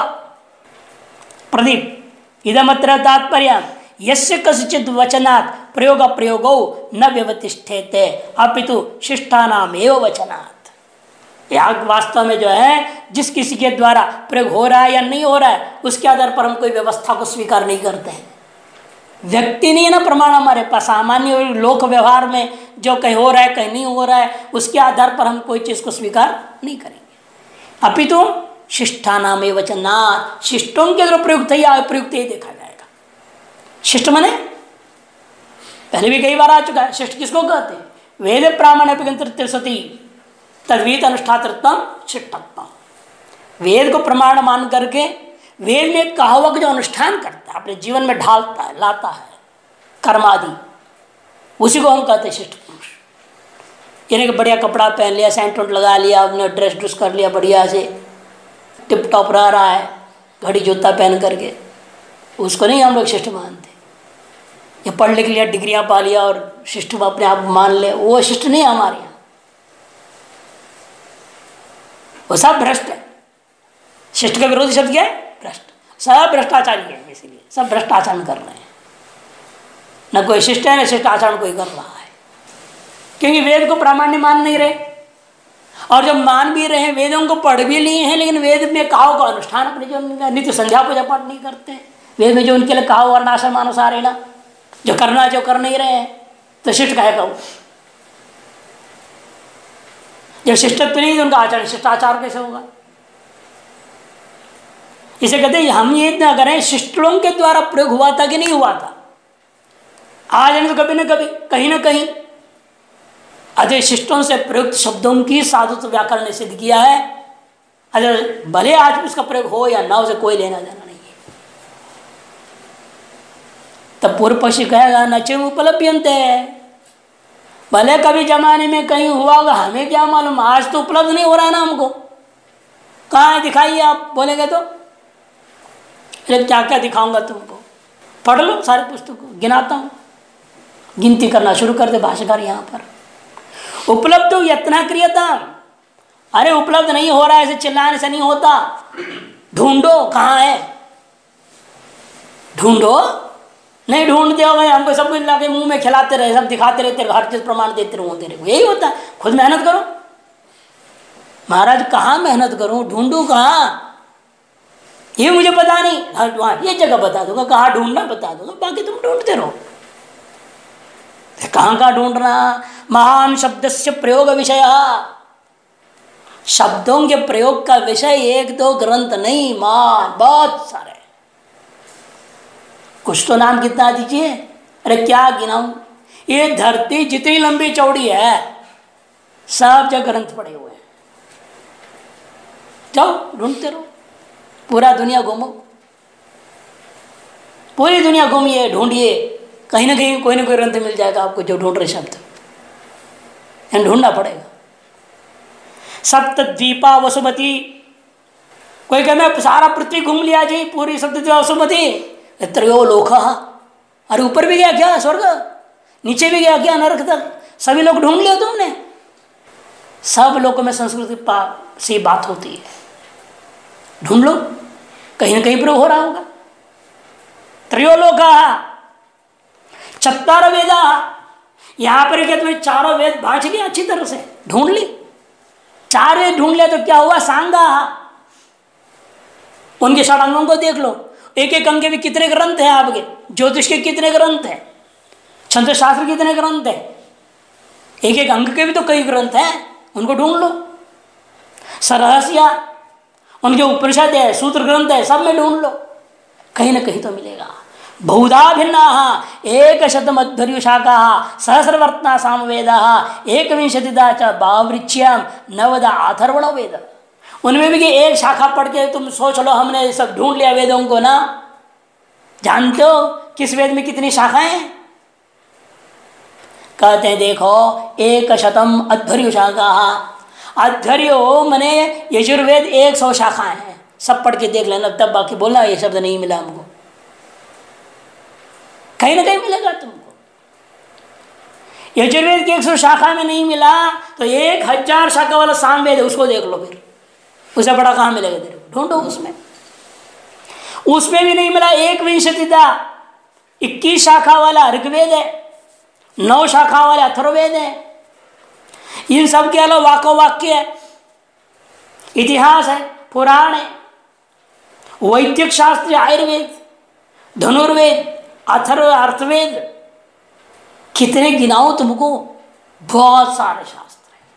प्रदीप इदमत्र तात्पर्य यस्य कस्यचित् वचनात् प्रयोग प्रयोगौ न व्यवतिष्ठेते अपितु शिष्टानामेव वचनात्। यहाँ वास्तव में जो है जिस किसी के द्वारा प्रयोग हो रहा है या नहीं हो रहा है, उसके आधार पर हम कोई व्यवस्था को स्वीकार नहीं करते हैं। व्यक्ति नहीं है ना प्रमाण हमारे पास, सामान्य लोक व्यवहार में जो कहीं हो रहा है कहीं नहीं हो रहा है, उसके आधार पर हम कोई चीज को स्वीकार नहीं करेंगे। अपितु शिष्टानाम वचनात्, शिष्टों के द्वारा प्रयुक्त या अप्रयुक्त ही देखा जाएगा। शिष्ट माने पहले भी कई बार आ चुका है, शिष्ट किसको कहते हैं, वेद प्रामाण्य सती तद्वीत अनुष्ठातृत्व शिष्टत्व। वेद को प्रमाण मान करके वेद में कहा हुआ जो अनुष्ठान करता है, अपने जीवन में ढालता है, लाता है कर्मादि, उसी को हम कहते हैं शिष्ट पुरुष। यानी कि बढ़िया कपड़ा पहन लिया, सेंट वेंट लगा लिया, अपने ड्रेस ड्रेस कर लिया, बढ़िया से टिप टॉप रह रहा है, घड़ी जूता पहन करके, उसको नहीं हम लोग शिष्ट मानते। या पढ़ लिख लिया, डिग्रियां पा लिया और शिष्ट अपने आप मान ले, वो शिष्ट नहीं है हमारे यहाँ, वो सब भ्रष्ट है। शिष्ट का विरोधी शब्द क्या है, भ्रष्ट। सब भ्रष्टाचारी है, इसीलिए सब भ्रष्टाचरण कर रहे हैं। न कोई शिष्ट है न शिष्टाचरण कोई कर रहा है, क्योंकि वेद को प्रामाण्य मान नहीं रहे, और जब मान भी रहे हैं, वेदों को पढ़ भी लिए हैं, लेकिन वेद में कहा का अनुष्ठान अपने जो नित्य संध्या पूजा पाठ नहीं करते हैं। वेद में जो उनके लिए कहा वर्णाश्रम अनुसार है ना, जो करना जो कर नहीं रहे हैं, तो शिष्ट कहेगा वो। जब शिष्टत्व नहीं तो उनका आचरण शिष्टाचार कैसे होगा। इसे कहते हैं हम ये इतना करें, शिष्टों के द्वारा प्रयोग हुआ था कि नहीं हुआ था, आज तो कभी न कभी कहीं ना कहीं अजय शिष्टों से प्रयुक्त शब्दों की साधुत्व व्याकरण ने सिद्ध किया है। अगर भले आज उसका प्रयोग हो या ना, उसे कोई लेना देना नहीं है। तब पूर्व पक्षी कहेगा नचे उपलब्धयन्ते, भले कभी जमाने में कहीं हुआ होगा, हमें क्या मालूम, आज तो उपलब्ध नहीं हो रहा है ना हमको। कहाँ है दिखाइए आप, बोलेंगे तो अरे क्या क्या दिखाऊंगा तुमको, पढ़ लो सारे पुस्तकों, गिनाता हूँ, गिनती करना शुरू कर दे भाष्यकार यहाँ पर। उपलब्ध यत्न क्रियता, अरे उपलब्ध नहीं हो रहा है, ऐसे चिल्लाने से नहीं होता, ढूंढो कहाँ है, ढूंढो, नहीं ढूंढते हो भाई हमको सब कुछ लाके मुंह में खिलाते रहे, सब दिखाते रहते रहे, हर चीज प्रमाण देते रहो, यही होता है। खुद मेहनत करो। महाराज कहाँ मेहनत करूं, ढूंढू कहाँ, ये मुझे पता नहीं, हाँ ये जगह बता दूंगा, कहाँ ढूंढना बता दूंगा, बाकी तुम ढूंढते रहो। कहाँ का ढूंढना? महान शब्द से प्रयोग विषय, शब्दों के प्रयोग का विषय एक दो ग्रंथ नहीं, मान बहुत सारे। कुछ तो नाम कितना दीजिए, अरे क्या गिनाऊं, ये धरती जितनी लंबी चौड़ी है सब जगह ग्रंथ पड़े हुए हैं। जाओ ढूंढते रहो, पूरा दुनिया घूमो, पूरी दुनिया घूमिए, ढूंढिए, कहीं ना कहीं कोई ना कोई ग्रंथ मिल जाएगा आपको जो ढूंढ रहे शब्द, ढूंढना पड़ेगा। सप्त द्वीपा वसुमती, कोई कहे मैं सारा पृथ्वी घूम लिया जी, पूरी सप्त द्वीपा वसुमती, त्रयो लोक, अरे ऊपर भी गया क्या स्वर्ग, नीचे भी गया क्या नरक तक, सभी लोग ढूंढ लिया तुमने। सब लोगों में संस्कृत से बात होती है, ढूंढ लो, कहीं ना कहीं प्रयोग हो रहा होगा। त्रयोलोका चत्वार वेदा, यहां पर क्या तुम्हें चारों वेद बांच लिया अच्छी तरह से, ढूंढ ली, चार वेद ढूंढ लिया तो क्या हुआ, सांगा, उनके षडांगों को देख लो, एक एक अंग के भी कितने ग्रंथ हैं आपके, ज्योतिष के कितने ग्रंथ हैं, छंद शास्त्र के कितने ग्रंथ हैं, एक एक अंग के भी तो कई ग्रंथ हैं, उनको ढूंढ लो। सरहस्या, उनके उपनिषद है, सूत्र ग्रंथ है, सब में ढूंढ लो, कहीं ना कहीं तो मिलेगा। बहुधा भिन्ना एक शतमध्वर्यु शाखा सहस्रवर्तना सामवेदा एक विंशतिदा च बावृच्यम नवदा अथर्वण वेद, उनमें भी एक शाखा पढ़ के तुम सोच लो हमने सब ढूंढ लिया वेदों को ना। जानते हो किस वेद में कितनी शाखाएं? कहते हैं देखो एक शतम अध्वर्यु शाखा, अध्वर्यो मने यजुर्वेद 100 शाखाएं हैं, सब पढ़ के देख लेना, तब बाकी बोलना ये शब्द नहीं मिला हमको, कहीं ना कहीं मिलेगा तुमको। यजुर्वेद की 100 शाखा में नहीं मिला तो 1000 शाखा वाला सामवेद है, उसको देख लो, फिर उसे बड़ा कहाँ मिलेगा तेरे को, ढूंढो उसमें। उसमें भी नहीं मिला, एक विंशतिदा 21 शाखा वाला ऋग्वेद है, 9 शाखा वाला अथर्ववेद है, इन सब के अलावा वाको वाक्य है, इतिहास है, पुराण है, वैदिक शास्त्र, आयुर्वेद, धनुर्वेद, अथर्व, अर्थवेद, कितने गिनाओ तुमको, बहुत सारे शास्त्र हैं,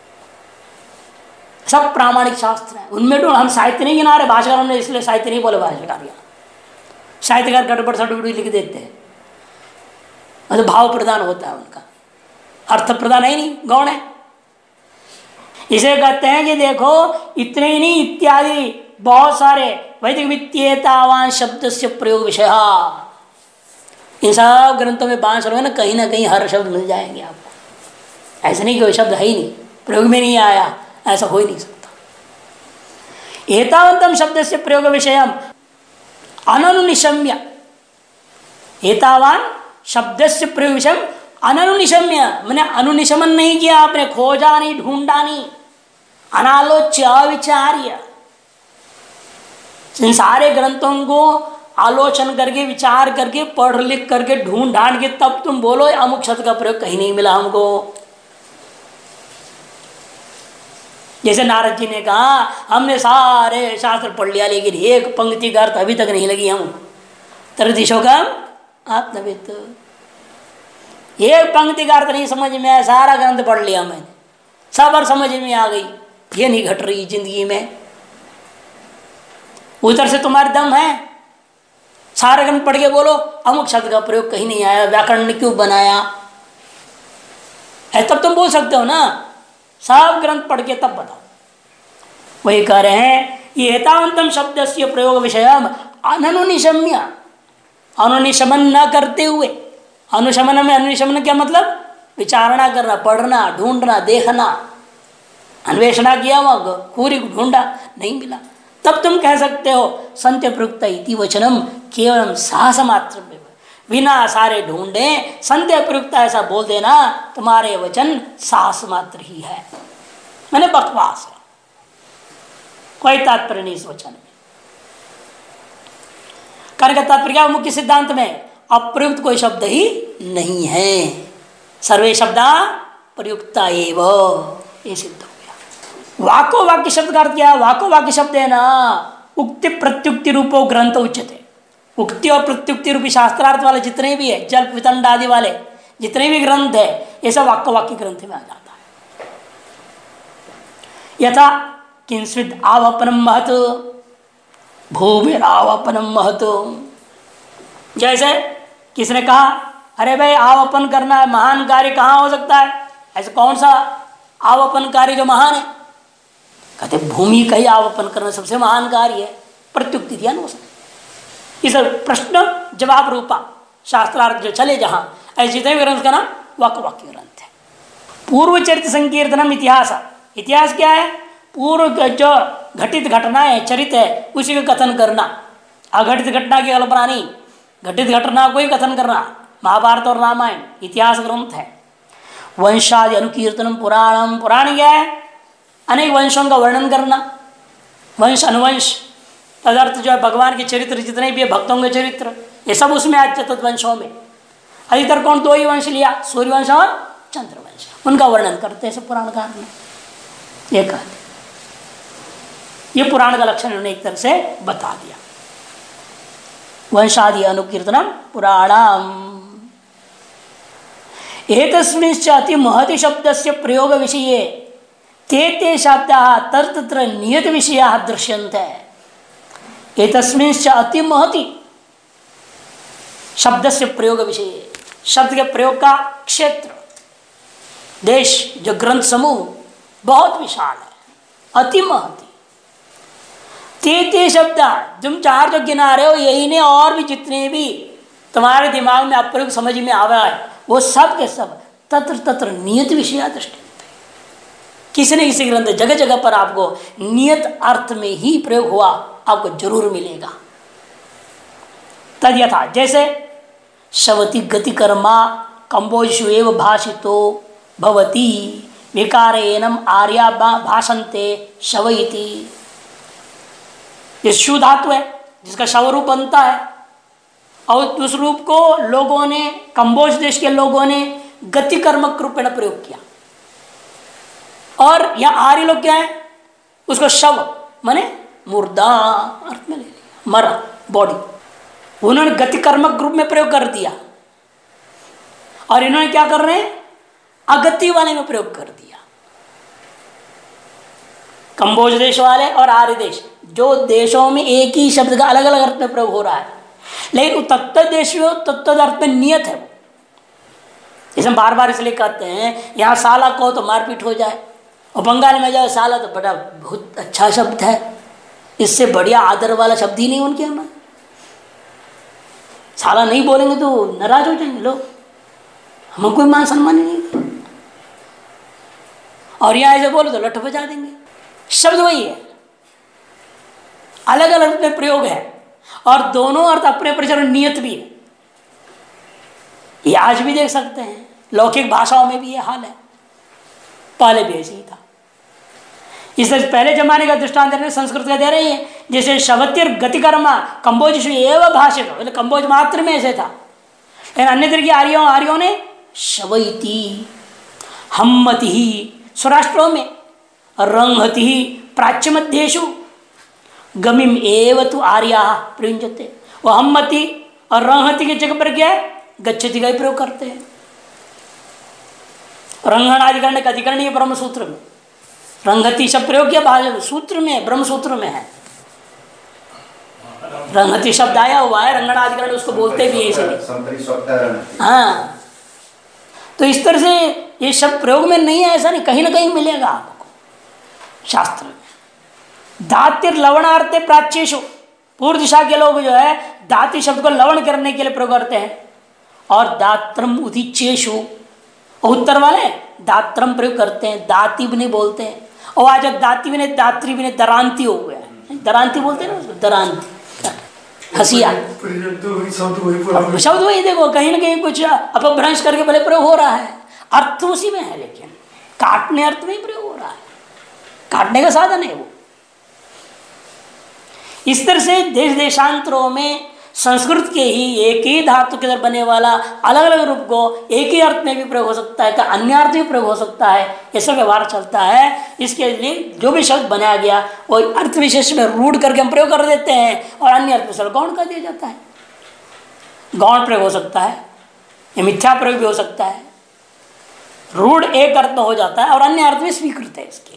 सब प्रामाणिक शास्त्र हैं, उनमें तो हम साहित्य नहीं गिना रहे, भाषाकार हमने इसलिए साहित्य नहीं बोले, भाषाकार साहित्यकार गड़बड़ सड़बड़ी लिख देते हैं, मतलब भाव प्रदान होता है उनका, अर्थ प्रदान है नहीं, गौण है। इसे कहते हैं कि देखो इतने ही नहीं, इत्यादि बहुत सारे वैदिक वित्तीयतावान शब्द से प्रयोग विषय, इन सब ग्रंथों में बांस ना कहीं हर शब्द मिल जाएंगे आपको, ऐसा नहीं कि कोई शब्द है ही नहीं, प्रयोग में नहीं आया, ऐसा हो ही नहीं सकता। एतावंतम शब्द से प्रयोग विषय अननुनिशम्य, एतावान शब्द से प्रयोग विषय अननुनिशम्य, मैंने अनुनिशमन नहीं किया आपने, खोजा नहीं, ढूंढा नहीं, अनालोच्य अविचार्य, इन सारे ग्रंथों को आलोचन करके विचार करके पढ़ लिख करके ढूंढ ढांड के तब तुम बोलो अमुक शब्द का प्रयोग कहीं नहीं मिला हमको। जैसे नारद जी ने कहा हमने सारे शास्त्र पढ़ लिया लेकिन एक पंक्ति का अर्थ अभी तक नहीं लगी हम, तरदिशोकम आत्मविद, एक पंक्ति का अर्थ नहीं समझ में आया, सारा ग्रंथ पढ़ लिया मैंने, सब अर्थ समझ में आ गई, ये नहीं घट रही जिंदगी में। उधर से तुम्हारे दम है, सारे ग्रंथ पढ़ के बोलो अमुक शब्द का प्रयोग कहीं नहीं आया, व्याकरण ने क्यों बनाया है, तब तुम बोल सकते हो ना, सब ग्रंथ पढ़ के तब बताओ। वही कह रहे हैं ये एतावंतम शब्द से प्रयोग विषय अनुनिशम्य, अनुनिशमन न करते हुए, अनुशमन में अनुनिशमन क्या मतलब, विचारणा करना, पढ़ना, ढूंढना, देखना, अन्वेषणा किया वह पूरी ढूंढा नहीं मिला, तब तुम कह सकते हो संत्य प्रयुक्त इति वचनम केवलम साहस मात्र, बिना सारे ढूंढे संत्य प्रयुक्त ऐसा बोल देना तुम्हारे वचन साहस मात्र ही है, मैंने बकवास है, कोई तात्पर्य नहीं इस वचन में। कार्य का तात्पर्य क्या, मुख्य सिद्धांत में अप्रयुक्त कोई शब्द ही नहीं है, सर्वे शब्दा प्रयुक्ता एव, ये सिद्ध हो गया। वाको वाक्य शब्द का अर्थ क्या है, वाको वाक्य शब्द है ना उक्ति प्रत्युक्ति रूपो ग्रंथ उच्यते, उक्ति और प्रत्युक्ति रूपी शास्त्रार्थ वाले जितने भी है, जल्प वितंड आदि वाले जितने भी ग्रंथ है ये सब वाक्य वाक्य ग्रंथ में आ जाता है। यथा किंस्विद आवपनम महत भूमिरावपनम महत, जैसे किसने कहा अरे भाई आवपन करना है, महान कार्य कहाँ हो सकता है, ऐसे कौन सा आवपन कार्य जो महान है? कहते भूमि का ही आवपन करना सबसे महान कार्य है। प्रत्युक्ति दिया ना उसने। इस प्रश्न जवाब रूपा शास्त्रार्थ जो चले जहां, ऐसे जितने ग्रंथ का नाम वाक्य वाक्य ग्रंथ है। पूर्व चरित्र संकीर्तनम इतिहास, इतिहास क्या है? पूर्व जो घटित घटना है, चरित्र है, उसी का कथन करना। अघटित घटना की कल्पना नहीं, घटित घटना को ही कथन करना। महाभारत और रामायण इतिहास ग्रंथ है। वंशादि अनुकीर्तनम पुराणम, पुराण क्या है? अनेक वंशों का वर्णन करना, वंश अनुवंश तदर्थ जो है भगवान के चरित्र जितने भी है, भक्तों के चरित्र, ये सब उसमें आज तत्वंशों में। अधिकतर कौन? दो ही वंश लिया, सूर्यवंश और चंद्रवंश, उनका वर्णन करते हैं सब पुराणकार ने। ये कहते, ये पुराण का लक्षण उन्होंने एक तरह से बता दिया। वंशादि अनुकीर्तनम पुराणम एतस्मिंश्च अति महति शब्दस्य प्रयोग विषये ते शब्दाः तत्र नियत विषयाः दृश्यन्ते। एतस्मिंश्च अति महति शब्दस्य प्रयोग विषये, शब्द के प्रयोग का क्षेत्र, देश, जो ग्रंथ समूह बहुत विशाल है, अति महति। ते शब्द तुम चार जो गिना रहे हो यही ने, और भी जितने भी तुम्हारे दिमाग में अप्रयोग समझ में आ रहा है वो सब के सब तत्र तत्र नियत विषय दृष्टि, किसी न किसी ग्रंथ जगह जगह पर आपको नियत अर्थ में ही प्रयोग हुआ आपको जरूर मिलेगा। तद यथा, जैसे शवति गति कर्मा कंबोजु एव भाषितो भवति विकारेणम आर्या भाषन्ते शव इति। ये शु धातु है जिसका शव रूप बनता है, और उस रूप को लोगों ने, कंबोज देश के लोगों ने गति कर्मक रूप में प्रयोग किया। और यहाँ आर्य लोग क्या है, उसको शव माने मुर्दा अर्थ में ले लिया, मरा बॉडी, उन्होंने गति कर्मक रूप में प्रयोग कर दिया। और इन्होंने क्या कर रहे हैं, अगति वाले में प्रयोग कर दिया। कंबोज देश वाले और आर्य देश, जो देशों में एक ही शब्द का अलग अलग अर्थ में प्रयोग हो रहा है, लेकिन तत्त देश में तत्त अर्थ में नियत है वो। जैसे हम बार बार इसलिए कहते हैं यहाँ साला कहो तो मारपीट हो जाए, और बंगाल में जाओ साला तो बड़ा बहुत अच्छा शब्द है, इससे बढ़िया आदर वाला शब्द ही नहीं उनके यहाँ। साला नहीं बोलेंगे तो नाराज हो जाएंगे लोग, हम कोई मान सम्मान ही नहीं। और यहाँ ऐसे बोलो तो लठ बजा देंगे। शब्द वही है, अलग अलग अर्थ में प्रयोग है, और दोनों अर्थ अपने प्रचलन नियत भी है। ये आज भी देख सकते हैं, लौकिक भाषाओं में भी ये हाल है, पहले भी ऐसे ही था। इससे पहले जमाने का दृष्टांत दे रहे हैं, संस्कृत का दे रहे हैं। जैसे शवतिर गतिकर्मा कंबोज एवं भाषित, मतलब कंबोज मात्र में ऐसे था, लेकिन अन्य तरह की आर्यों ने शवैति हम्मति ही स्वराष्ट्रों में, रंहति ही प्राच्य मध्येशु गमिम एव तु आर्या प्रयुंजते। वो हम्मति और रंहति की जगह पर क्या है, गच्छति का ही प्रयोग करते हैं। रंगणाधिकरण का अधिकरण ही ब्रह्म सूत्र में रंगति शब्द प्रयोग किया, भाषा सूत्र में, ब्रह्म सूत्र में है रंगति शब्द आया हुआ है। रंगणाधिकरण उसको बोलते भी है इसलिए। हाँ, तो इस तरह से ये शब्द प्रयोग में नहीं है ऐसा नहीं, कहीं ना कहीं मिलेगा आपको शास्त्र में। दातिर लवणार्थे प्राच्येषु, पूर्व दिशा के लोग जो है दाति शब्द को लवण करने के लिए प्रयोग करते हैं। और दात्रम उदिचेषु, उत्तर वाले दात्रम प्रयोग करते हैं, दाति भी नहीं बोलते हैं। और आज दाति भी नहीं, दात्री भी नहीं, दरांति हो गया, दरांति बोलते हैं ना उसको, दरांति हंसिया शब्द वही। देखो कहीं ना कहीं कुछ अपभ्रंश करके भले प्रयोग हो रहा है, अर्थ उसी में है, लेकिन काटने अर्थ में ही प्रयोग हो रहा है, काटने का साधन है वो। इस तरह से देश देशांतरों में संस्कृत के ही एक ही धातु के अंदर बने वाला अलग अलग रूप को एक ही अर्थ में भी प्रयोग हो सकता है, तो अन्य अर्थ में प्रयोग हो सकता है, ऐसा व्यवहार चलता है। इसके लिए जो भी शब्द बनाया गया वो अर्थ विशेष में रूढ़ करके हम प्रयोग कर देते हैं, और अन्य अर्थ में गौण कर दिया जाता है। गौण प्रयोग हो सकता है, ये मिथ्या प्रयोग भी हो सकता है। रूढ़ एक अर्थ में हो जाता है और अन्य अर्थ में स्वीकृत है इसके लिए।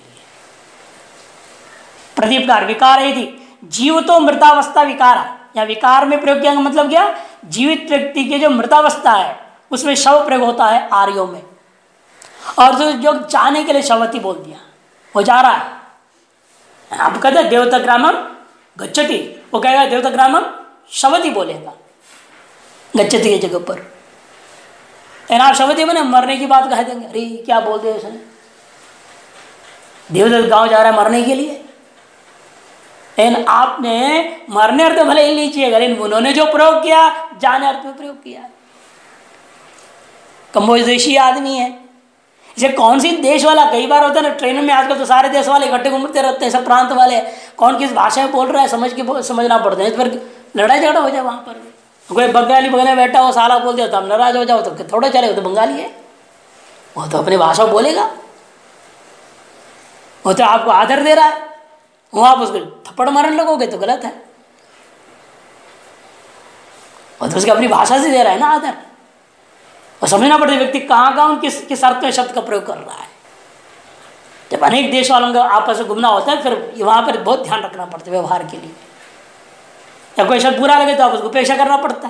प्रदीपकार विकार है थी जीव तो मृतावस्था विकार, या विकार में प्रयोग किया मतलब क्या, जीवित व्यक्ति की जो मृतावस्था है उसमें शव प्रयोग होता है आर्यों में, और जो जाने के लिए शवती बोल दिया, वो जा रहा है। आप कहते हैं देवता ग्रामम गच्छति, वो कहेगा देवता ग्रामम शवती बोलेगा गच्छति की जगह पर। आप शवती बने मरने की बात कह देंगे, अरे क्या बोल दिया उसने, देवदत्त गांव जा रहा है मरने के लिए। लेकिन आपने मरने अर्थ भले ही लीजिएगा, लेकिन उन्होंने जो प्रयोग किया जाने अर्थ में प्रयोग किया। कंबोज देशी आदमी है, इसे कौन सी देश वाला, कई बार होता है ना ट्रेन में आजकल तो सारे देश वाले इकट्ठे घूमते रहते हैं, सब प्रांत वाले, कौन किस भाषा में बोल रहा है समझना पड़ता है, इस पर लड़ाई झगड़ा हो जाए। वहां पर कोई बंगाली बगल में बैठा हो साला बोल दिया तो हम नाराज हो जाओ, तो थोड़ा चले, तो बंगाली है, वो तो अपनी भाषा बोलेगा, वो तो आपको आदर दे रहा है, वो आप उसको थप्पड़ मारने लगोगे तो गलत है, वो तो उसकी अपनी भाषा से दे रहा है ना आदर। और समझना पड़ता है व्यक्ति कहाँ कहाँ किस अर्थ में शब्द का प्रयोग कर रहा है। जब अनेक देश वालों का आपस में घूमना होता है फिर वहां पर बहुत ध्यान रखना पड़ता है व्यवहार के लिए। जब कोई शब्द बुरा लगे तो आप उसको उपेक्षा करना पड़ता है,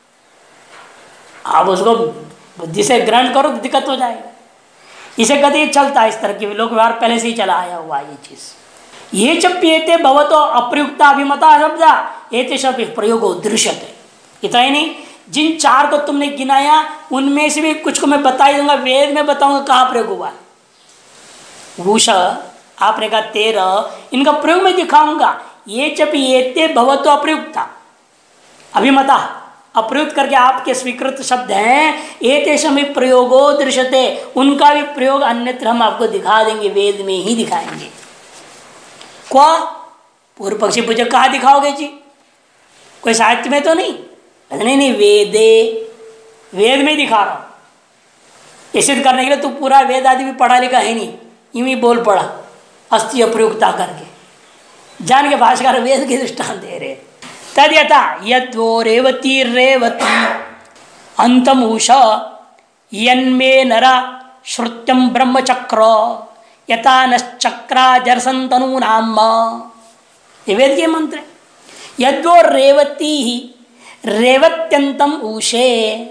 आप उसको बुद्धि से ग्रहण करो तो दिक्कत हो जाएगा। इसे कहते ही चलता है, इस तरह की लोक व्यवहार पहले से ही चला आया हुआ ये चीज। ये चप्येते भवतो अप्रयुक्ता अभिमता शब्द एते शब्द प्रयोग दृश्यते। इतना ही नहीं, जिन चार को तुमने गिनाया उनमें से भी कुछ को मैं बता ही दूंगा, वेद में बताऊंगा कहाँ प्रयोग हुआ है। भूषा आपने कहा 13, इनका प्रयोग में दिखाऊंगा। ये चप्येते भवतो अप्रयुक्ता अभिमता, अप्रयुक्त करके आपके स्वीकृत शब्द हैं, एतेषां प्रयोगो दृश्यते, उनका भी प्रयोग अन्यत्र हम आपको दिखा देंगे, वेद में ही दिखाएंगे। क्या पूर्व पक्षी पूछे कहाँ दिखाओगे जी, कोई साहित्य में तो नहीं? नहीं वेदे, वेद में ही दिखा रहा हूं। सिद्ध करने के लिए तू पूरा वेद आदि भी पढ़ा लिखा है नहीं, यूं ही बोल पड़ा अस्ति अप्रयुक्ता करके, जान के भाषाकार वेद के दृष्टांत दे रहे। तद यथा यद्वो रेवती रेवती अंतमूष यन्मे नरा श्रुत्यम ब्रह्मचक्र यथा नश्चक्रा जरसंतनु नाम, ये वेद के मंत्र है। यद्वो रेवती ही रेवत्यंतम ऊषे,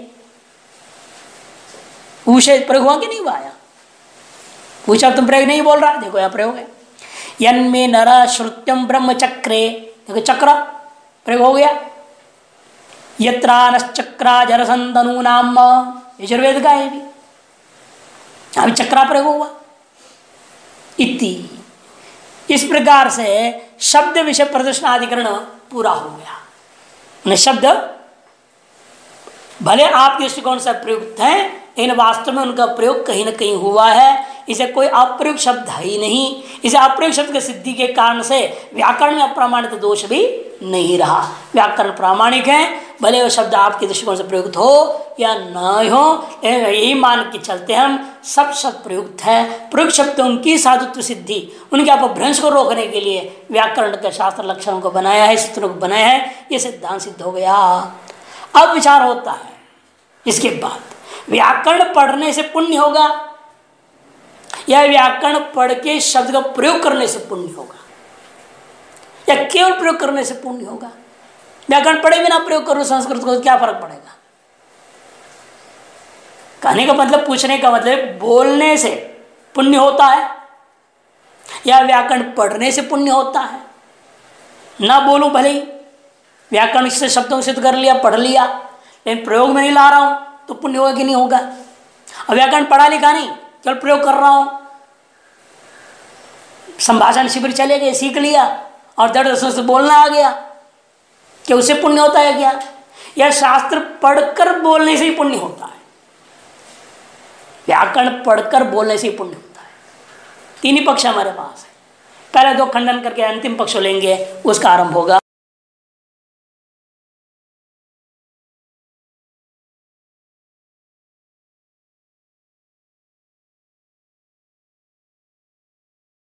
ऊषे प्रयोग हुआ कि नहीं हुआ? पूछा तुम प्रयोग नहीं बोल रहा, देखो यह प्रयोग है। यन्मे नरा श्रुत्यम ब्रह्मचक्रे, देखो चक्र प्रयोग हो गया। यत्रा नश्चक्रा जरसंतनु नाम, यजुर्वेद का है भी, अभी चक्रा प्रयोग हुआ। इति, इस प्रकार से शब्द विषय प्रदर्शनाधिकरण पूरा हो गया। शब्द भले आप दृष्टिकोण से प्रयुक्त हैं, लेकिन वास्तव में उनका प्रयोग कहीं न कहीं हुआ है। इसे कोई अप्रयुक्त शब्द है ही नहीं। इसे अप्रयुक्त शब्द की सिद्धि के कारण से व्याकरण में अप्रामाणिक दोष भी नहीं रहा। व्याकरण प्रामाणिक है, भले वो शब्द आपके दृष्टिकोण से प्रयुक्त हो या न हो, यही मान के चलते हम सब शब्द प्रयुक्त है। प्रयुक्त शब्दों की साधुत्व सिद्धि, उनके अपभ्रंश को रोकने के लिए व्याकरण के शास्त्र लक्षणों को बनाया है, सूत्रों को बनाया है, ये सिद्धांत सिद्ध हो गया। अब विचार होता है इसके बाद, व्याकरण पढ़ने से पुण्य होगा या व्याकरण पढ़ के शब्द का प्रयोग करने से पुण्य होगा, या केवल प्रयोग करने से पुण्य होगा? व्याकरण पढ़े बिना प्रयोग करो संस्कृत को, क्या फर्क पड़ेगा? कहने का मतलब, पूछने का मतलब, बोलने से पुण्य होता है या व्याकरण पढ़ने से पुण्य होता है? ना बोलूं भले ही, व्याकरण से शब्दों सिद्ध कर लिया, पढ़ लिया, लेकिन प्रयोग में नहीं ला रहा हूं तो पुण्य होगा कि नहीं होगा? अब व्याकरण पढ़ा लिखा नहीं, केवल प्रयोग कर रहा हूं, संभाषण शिविर चले गए, सीख लिया और दृढ़ से बोलना आ गया, क्या उससे पुण्य होता है क्या? या शास्त्र पढ़कर बोलने से ही पुण्य होता है? व्याकरण पढ़कर बोलने से ही पुण्य होता है। तीन ही पक्ष हमारे पास है, पहले दो खंडन करके अंतिम पक्ष लेंगे, उसका आरंभ होगा।